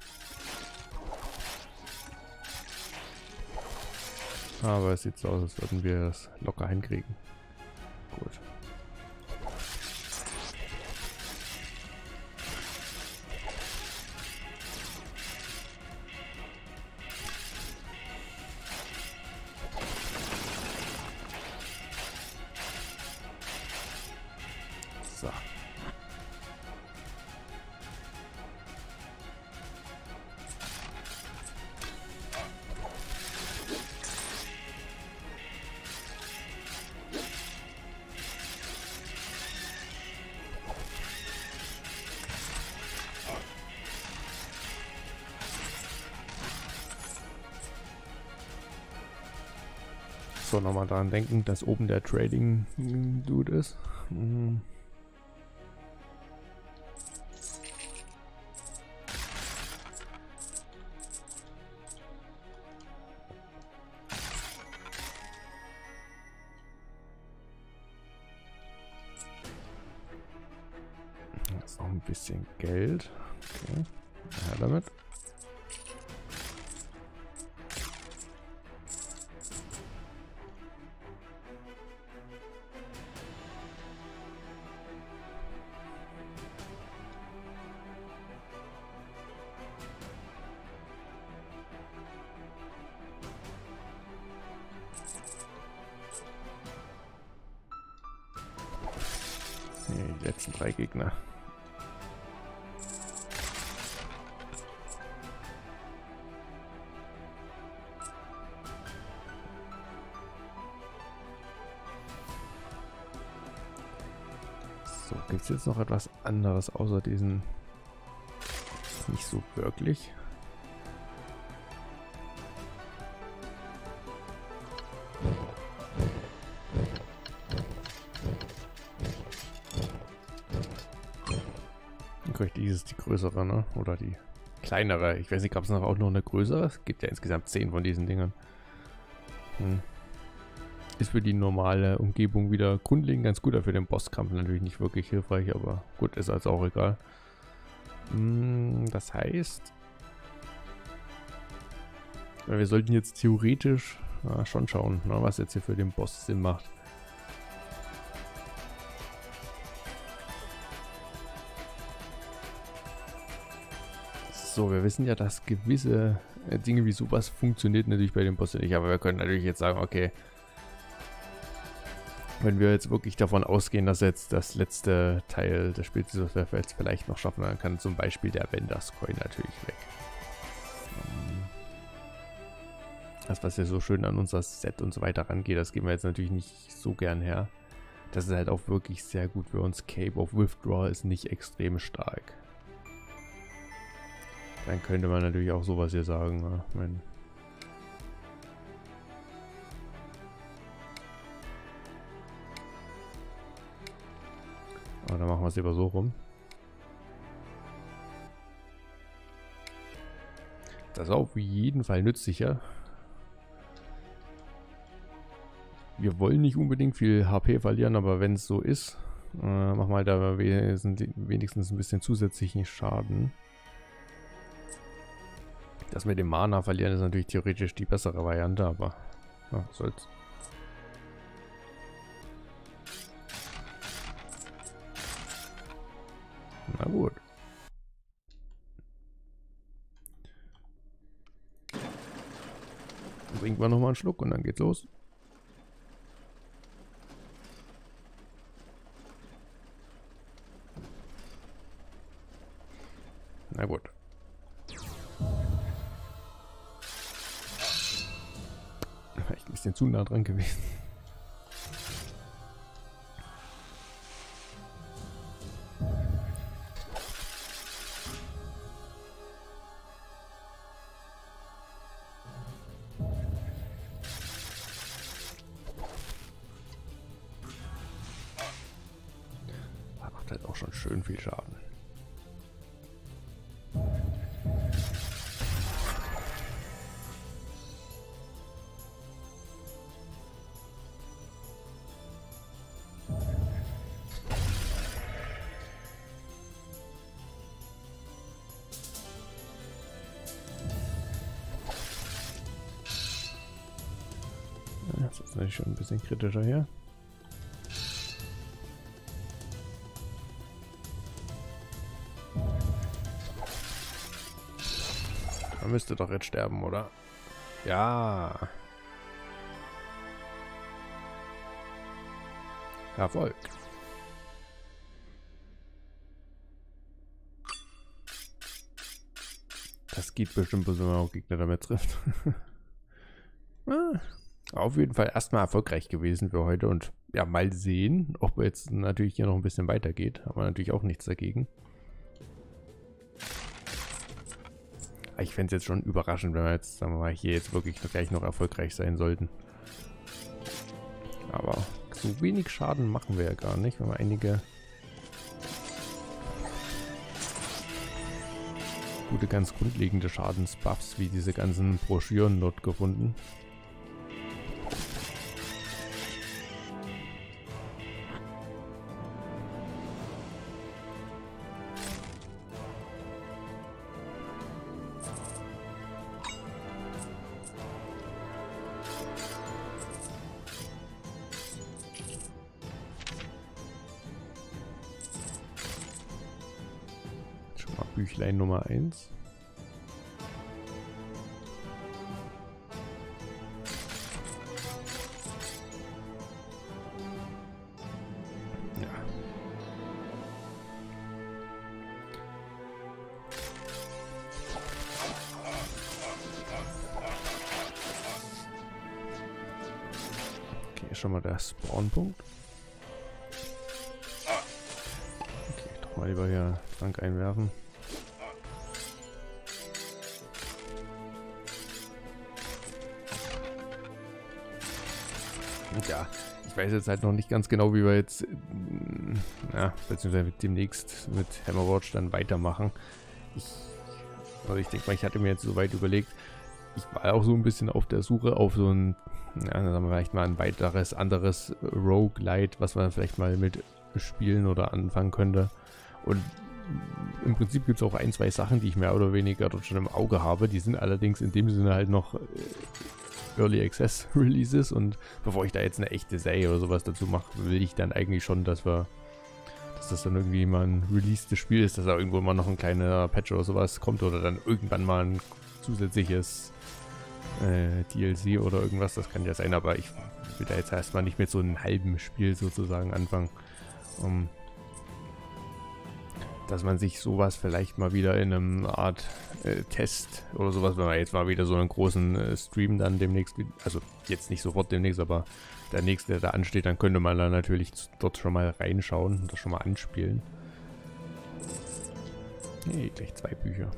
A: Aber es sieht so aus, als würden wir das locker hinkriegen. Gut. So. So, nochmal daran denken, dass oben der Trading-Dude ist. Mhm. Jetzt noch ein bisschen Geld. Okay. Ja, damit. Die letzten drei Gegner. So, gibt es jetzt noch etwas anderes außer diesen? Nicht so wirklich. Die ist die größere, ne? Oder die kleinere. Ich weiß nicht, gab es noch auch noch eine größere? Es gibt ja insgesamt zehn von diesen Dingern. Hm. Ist für die normale Umgebung wieder grundlegend ganz gut, aber für den Bosskampf natürlich nicht wirklich hilfreich, aber gut, ist also auch egal. Hm, das heißt, wir sollten jetzt theoretisch na, schon schauen, na, was jetzt hier für den Boss Sinn macht. So, wir wissen ja, dass gewisse Dinge wie sowas funktioniert natürlich bei dem Boss nicht, aber wir können natürlich jetzt sagen, okay, wenn wir jetzt wirklich davon ausgehen, dass jetzt das letzte Teil des Spiels jetzt vielleicht noch schaffen, dann kann zum Beispiel der Vendors Coin natürlich weg. Das, was ja so schön an unser Set und so weiter rangeht, das geben wir jetzt natürlich nicht so gern her. Das ist halt auch wirklich sehr gut für uns. Cape of Withdrawal ist nicht extrem stark. Dann könnte man natürlich auch sowas hier sagen. Ja, mein Aber dann machen wir es lieber so rum. Das ist auf jeden Fall nützlicher. Wir wollen nicht unbedingt viel H P verlieren, aber wenn es so ist, äh, machen wir da wenigstens ein bisschen zusätzlichen Schaden. Das mit dem Mana verlieren ist natürlich theoretisch die bessere Variante, aber ja, was soll's. Na gut. Trinken wir nochmal einen Schluck und dann geht's los. Na gut. Vielleicht ein bisschen zu nah dran gewesen. Macht halt auch schon schön viel Schaden. Das ist natürlich schon ein bisschen kritischer hier. Er müsste doch jetzt sterben, oder? Ja. Erfolg. Das geht bestimmt, wenn man auch Gegner damit trifft. ah. Auf jeden Fall erstmal erfolgreich gewesen für heute und ja, mal sehen, ob jetzt natürlich hier noch ein bisschen weitergeht. Haben wir natürlich auch nichts dagegen. Ich fände es jetzt schon überraschend, wenn wir jetzt, sagen wir mal, hier jetzt wirklich gleich noch erfolgreich sein sollten. Aber so wenig Schaden machen wir ja gar nicht. Wir haben einige gute, ganz grundlegende Schadensbuffs, wie diese ganzen Broschüren dort gefunden. Büchlein Nummer eins. Ja. Okay, schon mal der Spawnpunkt. Okay, doch mal lieber hier Trank einwerfen. Ja, ich weiß jetzt halt noch nicht ganz genau, wie wir jetzt, ja, beziehungsweise demnächst mit Hammerwatch dann weitermachen. Ich, also ich denke mal, ich hatte mir jetzt soweit überlegt, ich war auch so ein bisschen auf der Suche auf so ein, ja, dann haben wir vielleicht mal ein weiteres, anderes Roguelite, was man vielleicht mal mit spielen oder anfangen könnte. Und im Prinzip gibt es auch ein, zwei Sachen, die ich mehr oder weniger dort schon im Auge habe. Die sind allerdings in dem Sinne halt noch Early Access Releases und bevor ich da jetzt eine echte Serie oder sowas dazu mache, will ich dann eigentlich schon, dass wir, dass das dann irgendwie mal ein released Spiel ist, dass da irgendwo mal noch ein kleiner Patch oder sowas kommt oder dann irgendwann mal ein zusätzliches äh, D L C oder irgendwas, das kann ja sein, aber ich will da jetzt erstmal nicht mit so einem halben Spiel sozusagen anfangen. Um, dass man sich sowas vielleicht mal wieder in einem Art äh, Test oder sowas, wenn man jetzt mal wieder so einen großen äh, Stream dann demnächst, also jetzt nicht sofort demnächst, aber der nächste, der da ansteht, dann könnte man da natürlich dort schon mal reinschauen und das schon mal anspielen. Nee, gleich zwei Bücher.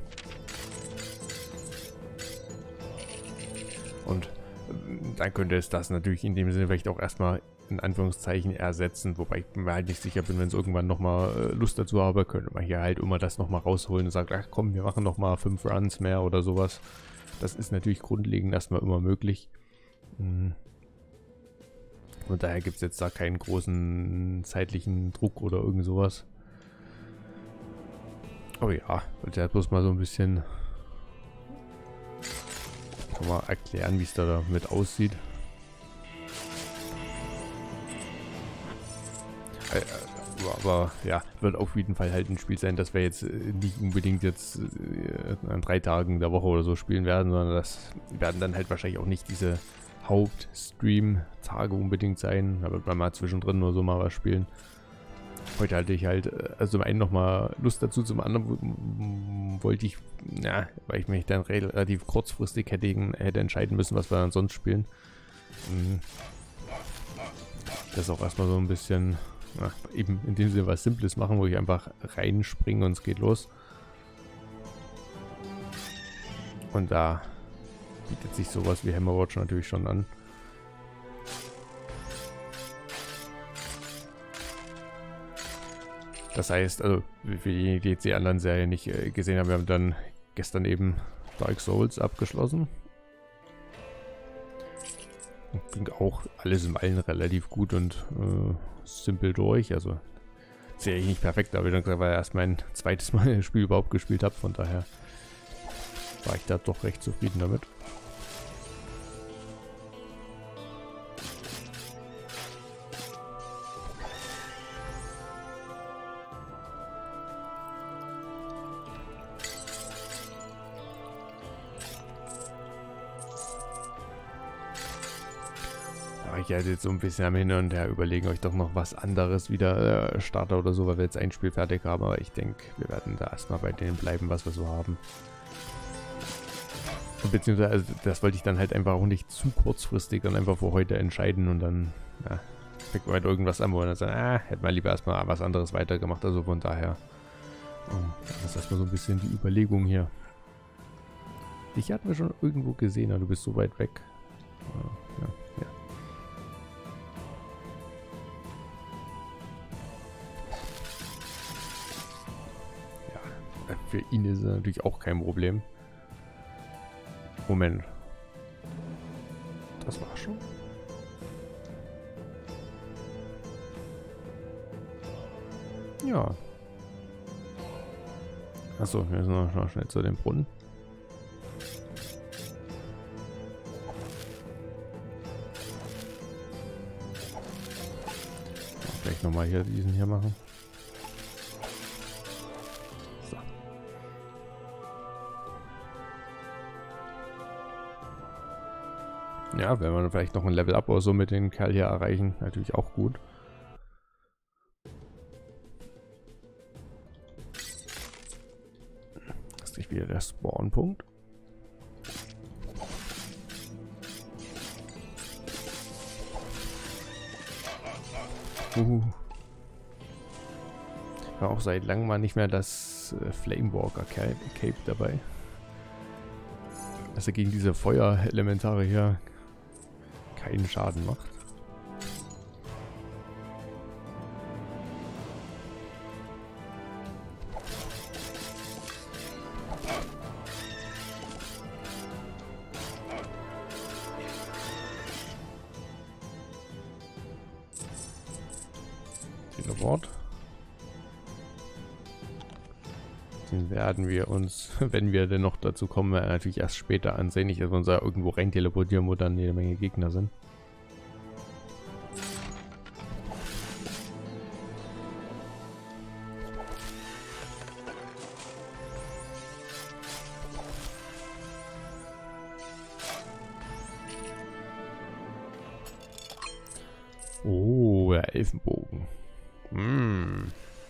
A: Und äh, dann könnte es das natürlich in dem Sinne vielleicht auch erstmal in Anführungszeichen ersetzen, wobei ich mir halt nicht sicher bin, wenn es irgendwann nochmal äh, Lust dazu habe, könnte man hier halt immer das nochmal rausholen und sagt, ach komm, wir machen nochmal fünf Runs mehr oder sowas. Das ist natürlich grundlegend erstmal immer möglich. Mhm. Und daher gibt es jetzt da keinen großen zeitlichen Druck oder irgend sowas. Aber ja, wollte halt bloß mal so ein bisschen mal erklären, wie es da damit aussieht. Aber ja, wird auf jeden Fall halt ein Spiel sein, das wir jetzt nicht unbedingt jetzt an drei Tagen der Woche oder so spielen werden, sondern das werden dann halt wahrscheinlich auch nicht diese Hauptstream-Tage unbedingt sein. Da wird man mal zwischendrin nur so mal was spielen. Heute hatte ich halt, also zum einen nochmal Lust dazu, zum anderen wollte ich, ja, weil ich mich dann relativ kurzfristig hätte, hätte entscheiden müssen, was wir dann sonst spielen. Das ist auch erstmal so ein bisschen... Ach, eben in dem Sinne was Simples machen, wo ich einfach reinspringe und es geht los. Und da bietet sich sowas wie Hammerwatch natürlich schon an. Das heißt, also für die, die jetzt die anderen Serien nicht äh, gesehen haben, wir haben dann gestern eben Dark Souls abgeschlossen. Ging auch alles im Allen relativ gut und äh, simpel durch. Also sehe ich nicht perfekt, aber wie dann gesagt, weil erst mein zweites Mal das Spiel überhaupt gespielt habe. Von daher war ich da doch recht zufrieden damit. Ich werde jetzt so ein bisschen am Hin und Her überlegen, euch doch noch was anderes wieder äh, Starter oder so, weil wir jetzt ein Spiel fertig haben, aber ich denke, wir werden da erstmal bei denen bleiben, was wir so haben. Beziehungsweise, also, das wollte ich dann halt einfach auch nicht zu kurzfristig dann einfach für heute entscheiden und dann, ja, fängt man halt irgendwas an, wo man dann sagt, ah, hätte man lieber erstmal was anderes weitergemacht, also von daher, um, das ist erstmal so ein bisschen die Überlegung hier. Dich hatten wir schon irgendwo gesehen, aber du bist so weit weg. Ja, ja. Für ihn ist es natürlich auch kein Problem. Moment. Das war schon. Ja. Achso, wir müssen noch, noch schnell zu dem Brunnen. Vielleicht nochmal hier diesen hier machen. Ja, wenn wir vielleicht noch ein Level Up oder so mit dem Kerl hier erreichen, natürlich auch gut. Das ist nicht wieder der Spawn-Punkt. Uh. War auch seit langem mal nicht mehr das äh, Flamewalker Cape, Cape dabei. Dass er gegen diese Feuerelementare hier keinen Schaden macht. Teleport. Den werden wir uns, wenn wir denn noch dazu kommen, natürlich erst später ansehen. Nicht, dass wir uns da irgendwo rein teleportieren, wo dann jede Menge Gegner sind. Elfenbogen. Hm.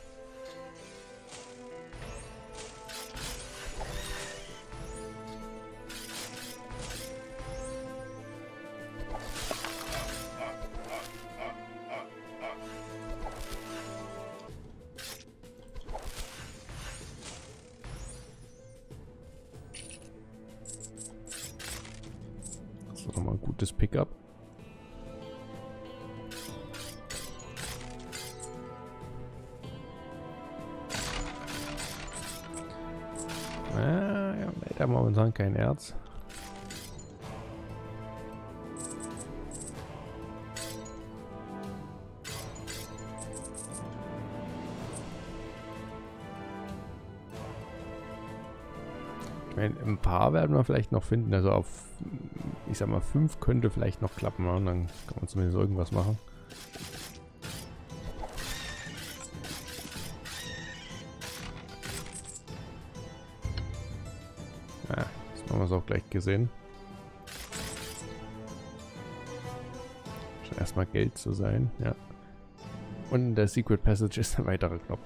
A: Das ist nochmal ein gutes Pickup. Ja, ja, leider momentan kein Erz. Ich meine, ein paar werden wir vielleicht noch finden. Also auf, ich sag mal, fünf könnte vielleicht noch klappen. Und dann kann man zumindest irgendwas machen. Ja, das haben wir es auch gleich gesehen. Schon erstmal Geld zu sein, ja. Und der Secret Passage ist ein weiterer Knopf.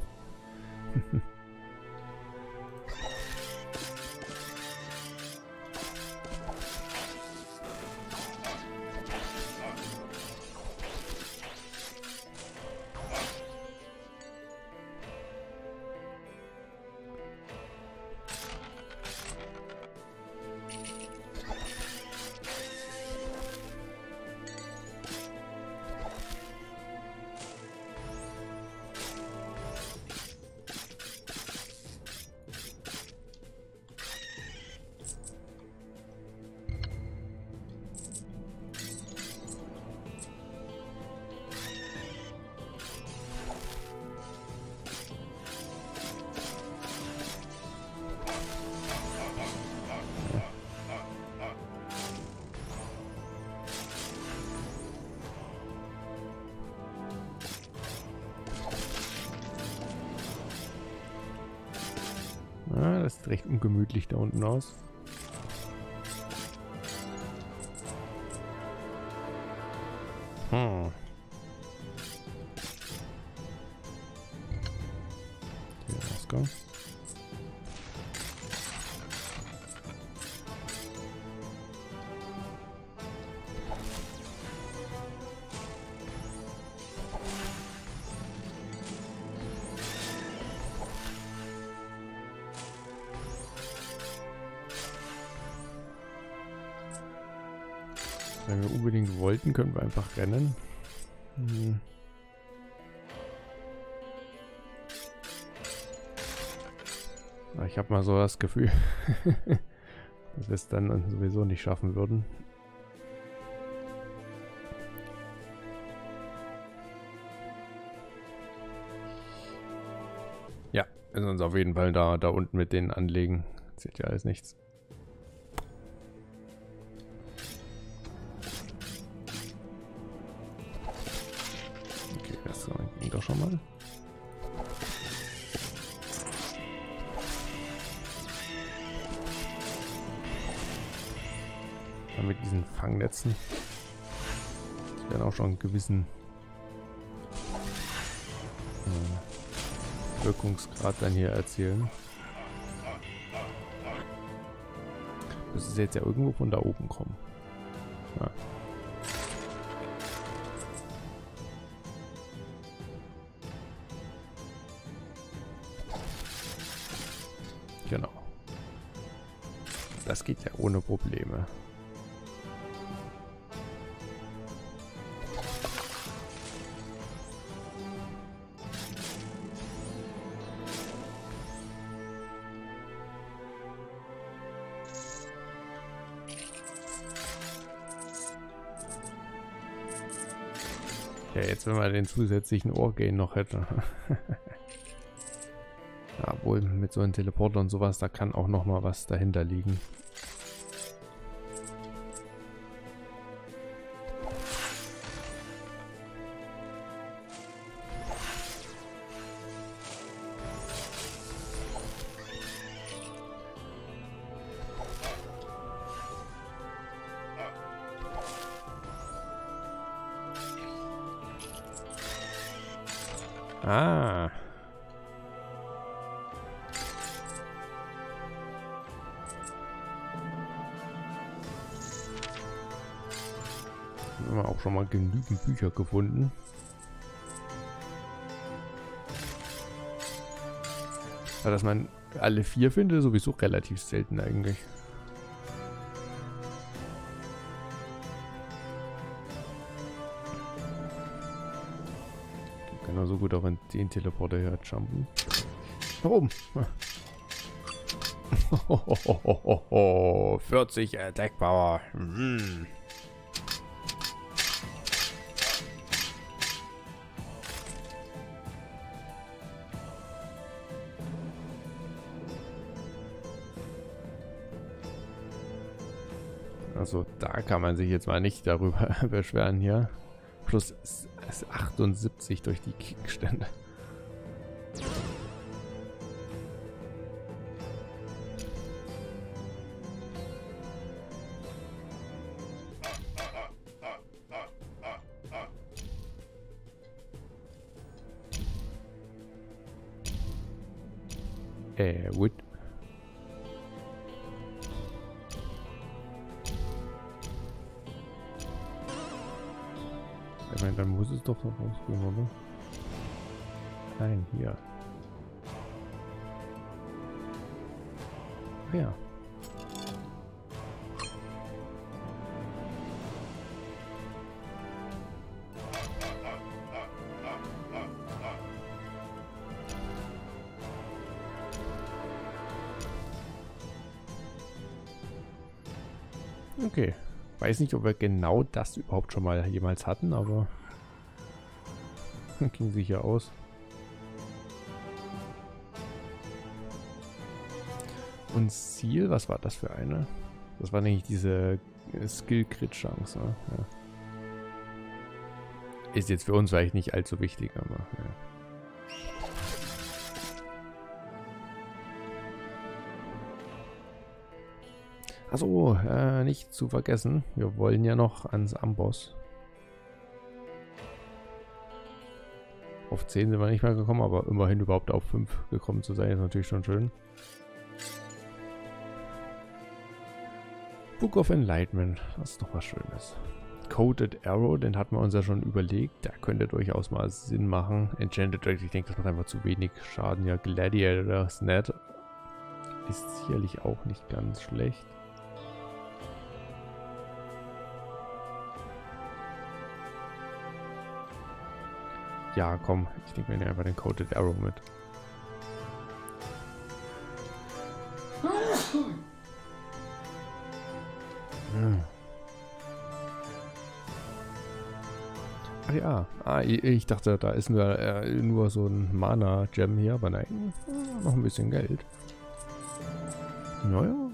A: Ja, das sieht recht ungemütlich da unten aus. Hm. Hier, Ausgang. Wenn wir unbedingt wollten, können wir einfach rennen. Hm. Ich habe mal so das Gefühl, dass wir es dann sowieso nicht schaffen würden. Ja, wir müssen uns auf jeden Fall da, da unten mit denen anlegen. Zählt ja alles nichts. Doch schon mal. Dann mit diesen Fangnetzen. Die werden auch schon einen gewissen äh, Wirkungsgrad dann hier erzielen. Das ist jetzt ja irgendwo von da oben kommen. Ja. Genau. Das geht ja ohne Probleme. Ja, jetzt wenn man den zusätzlichen Orgain noch hätte. Ja, wohl mit so einem Teleporter und sowas, da kann auch noch mal was dahinter liegen. Ah. Haben wir auch schon mal genügend Bücher gefunden. Aber dass man alle vier findet, sowieso relativ selten eigentlich. Kann man so gut auch in den Teleporter hier jumpen. Nach oben. vierzig Attack Power. Mhm. Also da kann man sich jetzt mal nicht darüber beschweren hier. Plus achtundsiebzig durch die Kickstände. Äh, Wood. Ich meine, dann muss es doch noch rausgehen, oder? Nein, hier. Ja. Okay. Weiß nicht, ob wir genau das überhaupt schon mal jemals hatten, aber ging sicher aus. Und Ziel, was war das für eine? Das war nämlich diese Skill-Crit-Chance. Ne? Ja. Ist jetzt für uns vielleicht nicht allzu wichtig, aber ja. Achso, äh, nicht zu vergessen, wir wollen ja noch ans Amboss. Auf zehn sind wir nicht mehr gekommen, aber immerhin überhaupt auf fünf gekommen zu sein, ist natürlich schon schön. Book of Enlightenment, das ist doch was Schönes. Coated Arrow, den hatten wir uns ja schon überlegt, der könnte durchaus mal Sinn machen. Enchanted Direct, ich denke, das macht einfach zu wenig Schaden. Ja, Gladiator's Net ist sicherlich auch nicht ganz schlecht. Ja, komm, ich nehme mir einfach den Coated Arrow mit. Hm. Ach ja, ah, ich dachte, da ist nur, äh, nur so ein Mana-Gem hier, aber nein, noch ein bisschen Geld. Naja.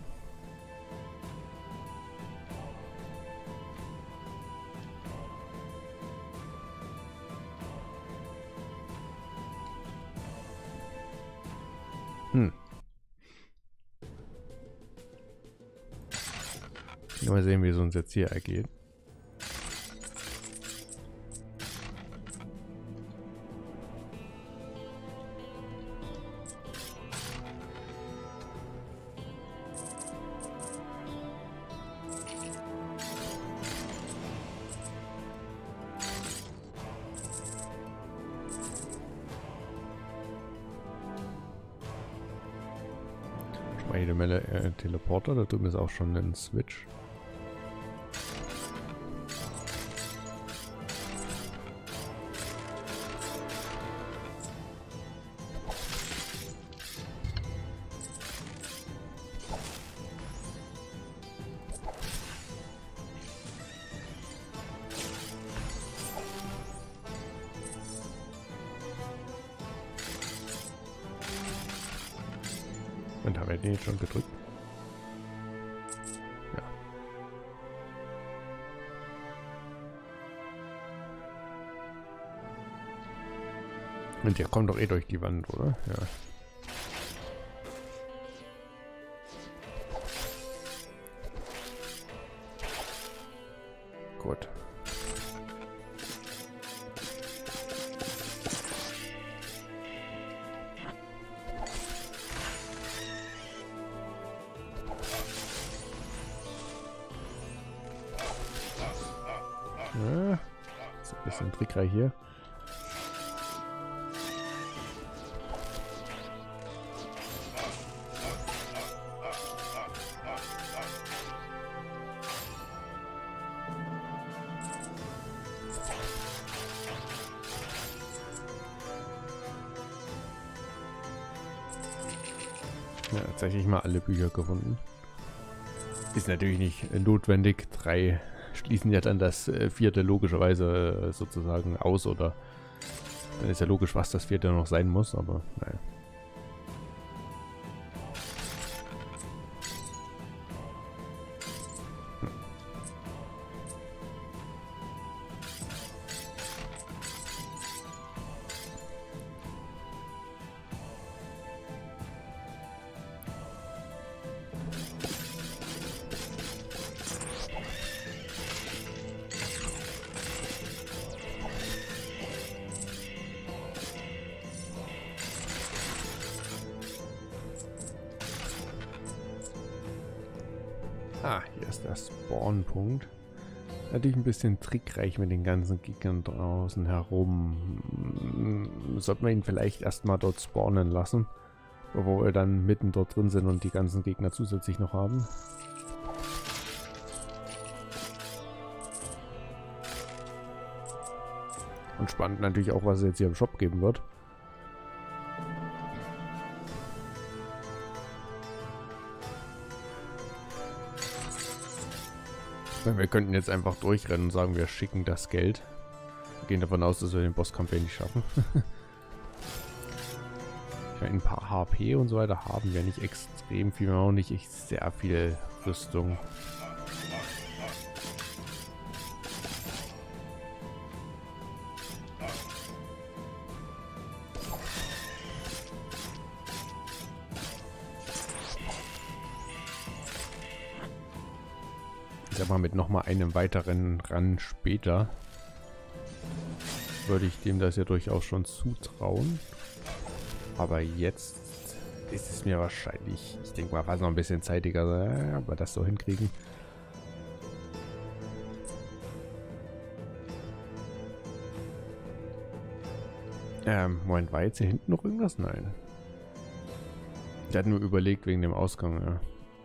A: Hm. Mal sehen, wie es uns jetzt hier ergeht. Jede Menge äh, Teleporter, da drüben ist auch schon ein Switch. Und haben wir den jetzt schon gedrückt? Ja. Und der kommt doch eh durch die Wand, oder? Ja. Gut. Ja, ist ein bisschen trickreich hier. Ja, tatsächlich mal alle Bücher gefunden. Ist natürlich nicht notwendig. Drei schließen ja dann das äh, vierte logischerweise äh, sozusagen aus, oder dann ist ja logisch, was das vierte noch sein muss, aber naja. Ah, hier ist der Spawn-Punkt. Natürlich ein bisschen trickreich mit den ganzen Gegnern draußen herum. Sollten wir ihn vielleicht erstmal dort spawnen lassen, bevor wir dann mitten dort drin sind und die ganzen Gegner zusätzlich noch haben. Und spannend natürlich auch, was es jetzt hier im Shop geben wird. Wir könnten jetzt einfach durchrennen und sagen, wir schicken das Geld. Wir gehen davon aus, dass wir den Bosskampf nicht schaffen. Ich meine, ein paar H P und so weiter haben wir nicht extrem viel, wir haben auch nicht echt sehr viel Rüstung. Mal mit noch mal einem weiteren Run später würde ich dem das ja durchaus schon zutrauen. Aber jetzt ist es mir wahrscheinlich, ich denke mal fast noch ein bisschen zeitiger, aber das so hinkriegen. Ähm, Moment, war jetzt hier hinten noch irgendwas? Nein. Ich hatte nur überlegt wegen dem Ausgang, ja.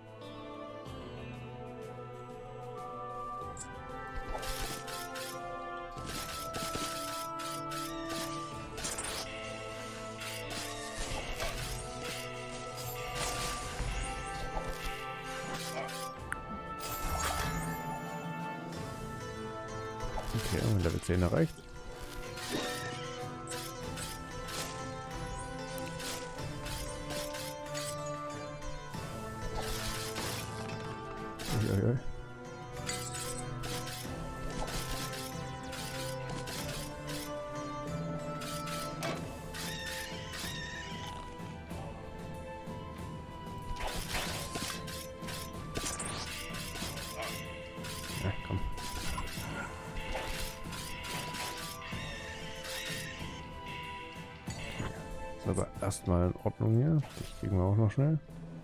A: Okay, und Level zehn erreicht. Uiuiui. Ja, komm. Ist aber erstmal in Ordnung hier. Das kriegen wir auch noch schnell.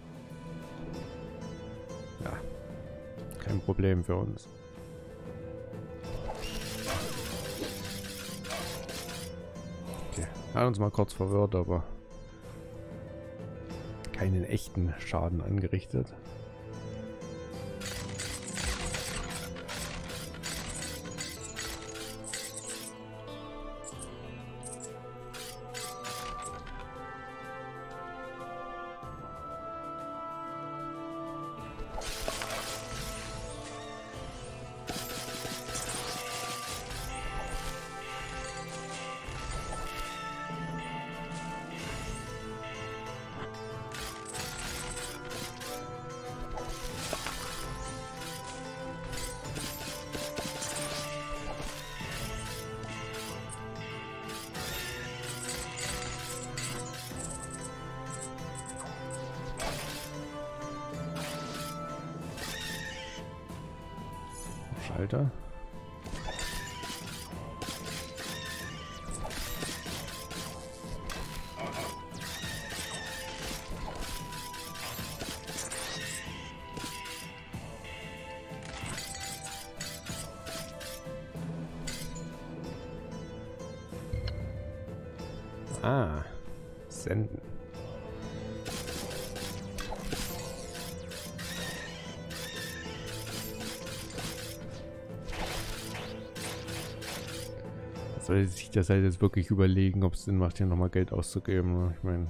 A: Ja. Kein Problem für uns. Okay. Hat uns mal kurz verwirrt, aber keinen echten Schaden angerichtet. Schalter. Ah, senden. Soll sich das halt jetzt wirklich überlegen, ob es Sinn macht, hier nochmal Geld auszugeben. Ne? Ich meine,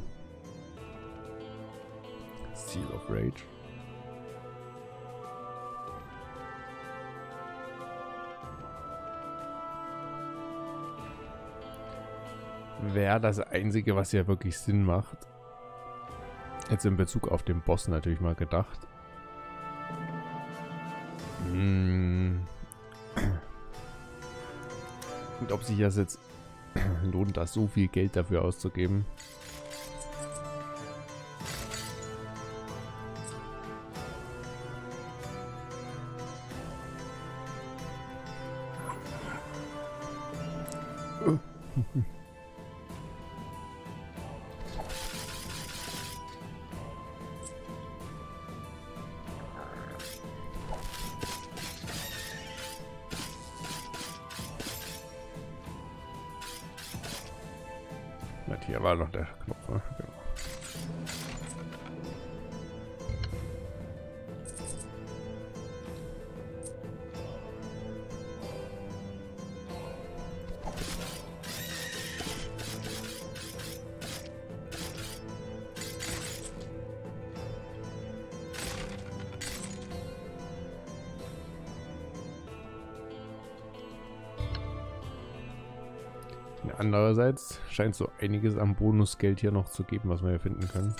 A: Seal of Rage. Wäre das Einzige, was ja wirklich Sinn macht. Jetzt in Bezug auf den Boss natürlich mal gedacht. Hm. Und ob sich das jetzt lohnt, da so viel Geld dafür auszugeben. Oh. Hier war noch der Knopf, ne? Genau. Andererseits scheint so einiges am Bonusgeld hier noch zu geben, was wir hier finden können.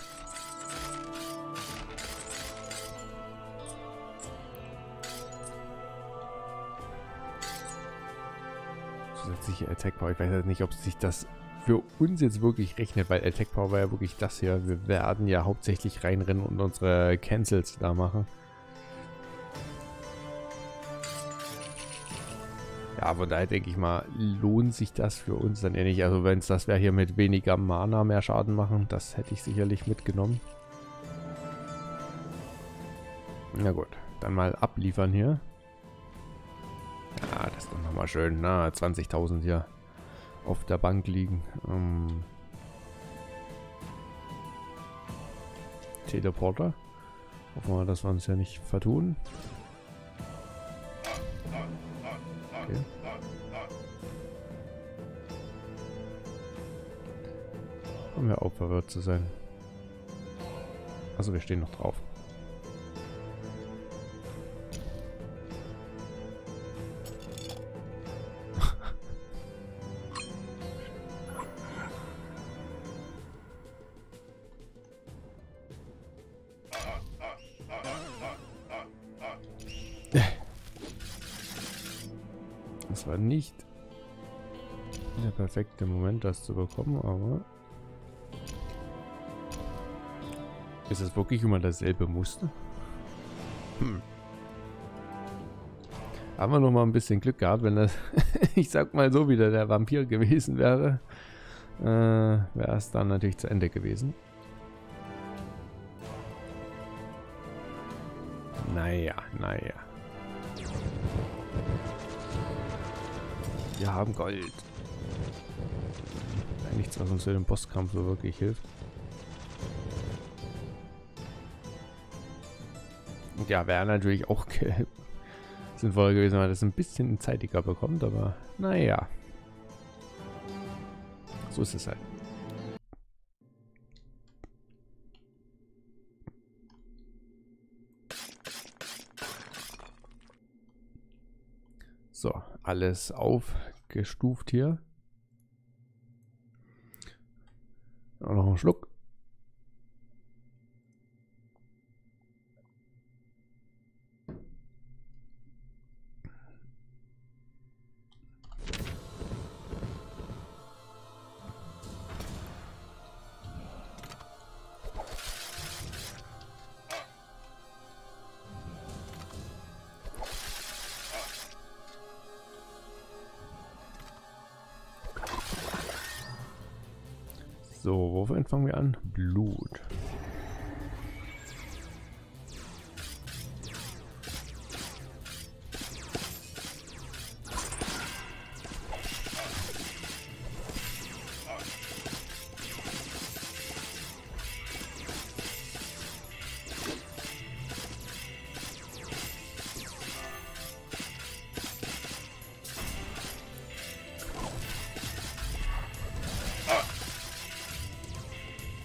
A: Zusätzliche Attack Power. Ich weiß jetzt nicht, ob sich das für uns jetzt wirklich rechnet, weil Attack Power war ja wirklich das hier. Wir werden ja hauptsächlich reinrennen und unsere Cancels da machen. Ja, von daher denke ich mal, lohnt sich das für uns dann eher nicht. Also wenn es das wäre hier mit weniger Mana mehr Schaden machen, das hätte ich sicherlich mitgenommen. Na gut, dann mal abliefern hier. Ja, das ist doch nochmal schön. Na, zwanzigtausend hier auf der Bank liegen. Ähm, Teleporter. Hoffen wir, dass wir uns ja nicht vertun. Okay. Um ja auch verwirrt zu sein. Also wir stehen noch drauf. Das war nicht der perfekte Moment, das zu bekommen, aber ist es wirklich immer dasselbe Muster? Hm. Haben wir noch mal ein bisschen Glück gehabt, wenn das, ich sag mal so, wieder der Vampir gewesen wäre, äh, wäre es dann natürlich zu Ende gewesen. Naja, naja. Wir haben Gold. Nichts, was uns für den Bosskampf so wirklich hilft. Und ja, wäre natürlich auch sinnvoller gewesen, weil das ein bisschen zeitiger bekommt, aber naja. So ist es halt. So, alles aufgestuft hier. Auch noch einen Schluck. So, wofür fangen wir an? Blut.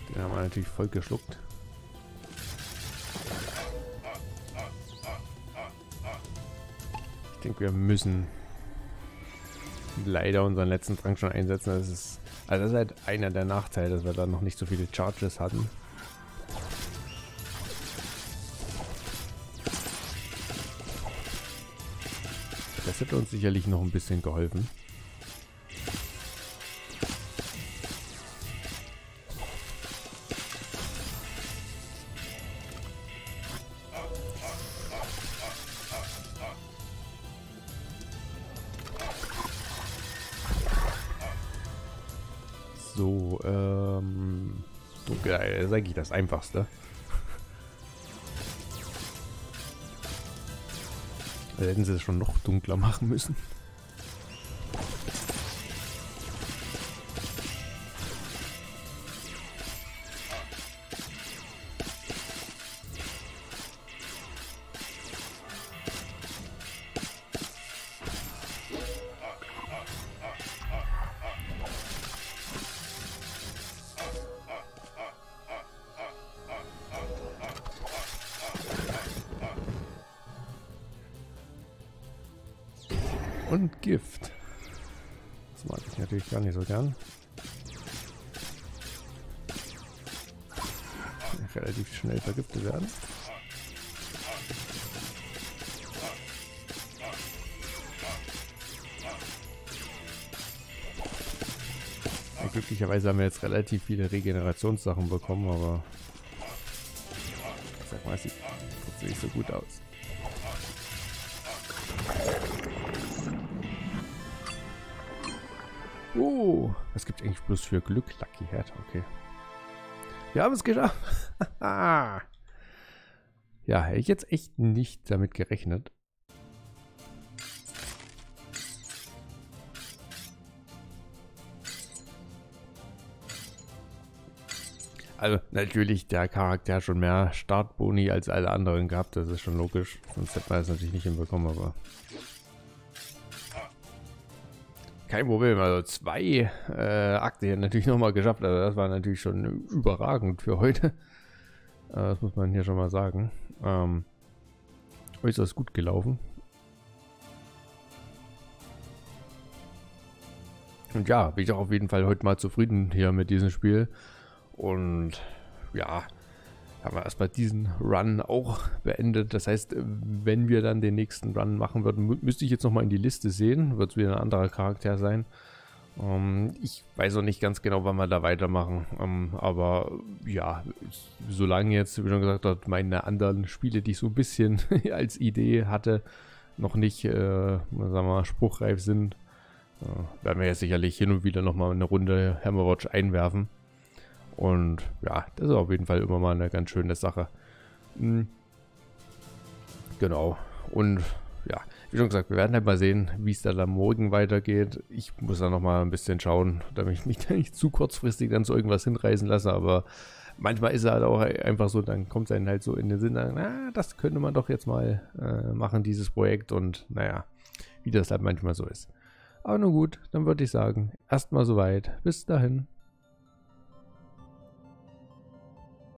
A: Den haben wir natürlich voll geschluckt. Ich denke, wir müssen leider unseren letzten Trank schon einsetzen. Das ist, also das ist halt einer der Nachteile, dass wir da noch nicht so viele Charges hatten. Das hätte uns sicherlich noch ein bisschen geholfen. So, ähm... dunkel, das ist eigentlich das Einfachste. Da hätten sie es schon noch dunkler machen müssen. Und Gift. Das mag ich natürlich gar nicht so gern. Relativ schnell vergiftet werden. Ja, glücklicherweise haben wir jetzt relativ viele Regenerationssachen bekommen, aber ich sag mal, es sieht trotzdem nicht so gut aus. Oh, was gibt es eigentlich bloß für Glück? Lucky Head, okay. Wir haben es geschafft. Ja, hätte ich jetzt echt nicht damit gerechnet. Also natürlich, der Charakter hat schon mehr Startboni als alle anderen gehabt, das ist schon logisch. Sonst hätte man es natürlich nicht hinbekommen, aber... Kein Problem, also zwei äh, Akte hier natürlich nochmal geschafft, also das war natürlich schon überragend für heute. Äh, das muss man hier schon mal sagen. Ähm, äußerst gut gelaufen. Und ja, bin ich auch auf jeden Fall heute mal zufrieden hier mit diesem Spiel. Und ja, haben wir erstmal diesen Run auch beendet. Das heißt, wenn wir dann den nächsten Run machen würden, mü müsste ich jetzt nochmal in die Liste sehen. Wird es wieder ein anderer Charakter sein. Ähm, ich weiß auch nicht ganz genau, wann wir da weitermachen. Ähm, aber ja, solange jetzt, wie schon gesagt hat, meine anderen Spiele, die ich so ein bisschen als Idee hatte, noch nicht, äh, sagen wir mal, spruchreif sind, äh, werden wir jetzt sicherlich hin und wieder nochmal eine Runde Hammerwatch einwerfen. Und ja, das ist auf jeden Fall immer mal eine ganz schöne Sache. Mhm. Genau. Und ja, wie schon gesagt, wir werden halt mal sehen, wie es dann am Morgen weitergeht. Ich muss da nochmal ein bisschen schauen, damit ich mich da nicht zu kurzfristig dann zu irgendwas hinreißen lasse. Aber manchmal ist es halt auch einfach so, dann kommt es einem halt so in den Sinn, na, das könnte man doch jetzt mal äh, machen, dieses Projekt. Und naja, wie das halt manchmal so ist. Aber nun gut, dann würde ich sagen, erstmal soweit. Bis dahin.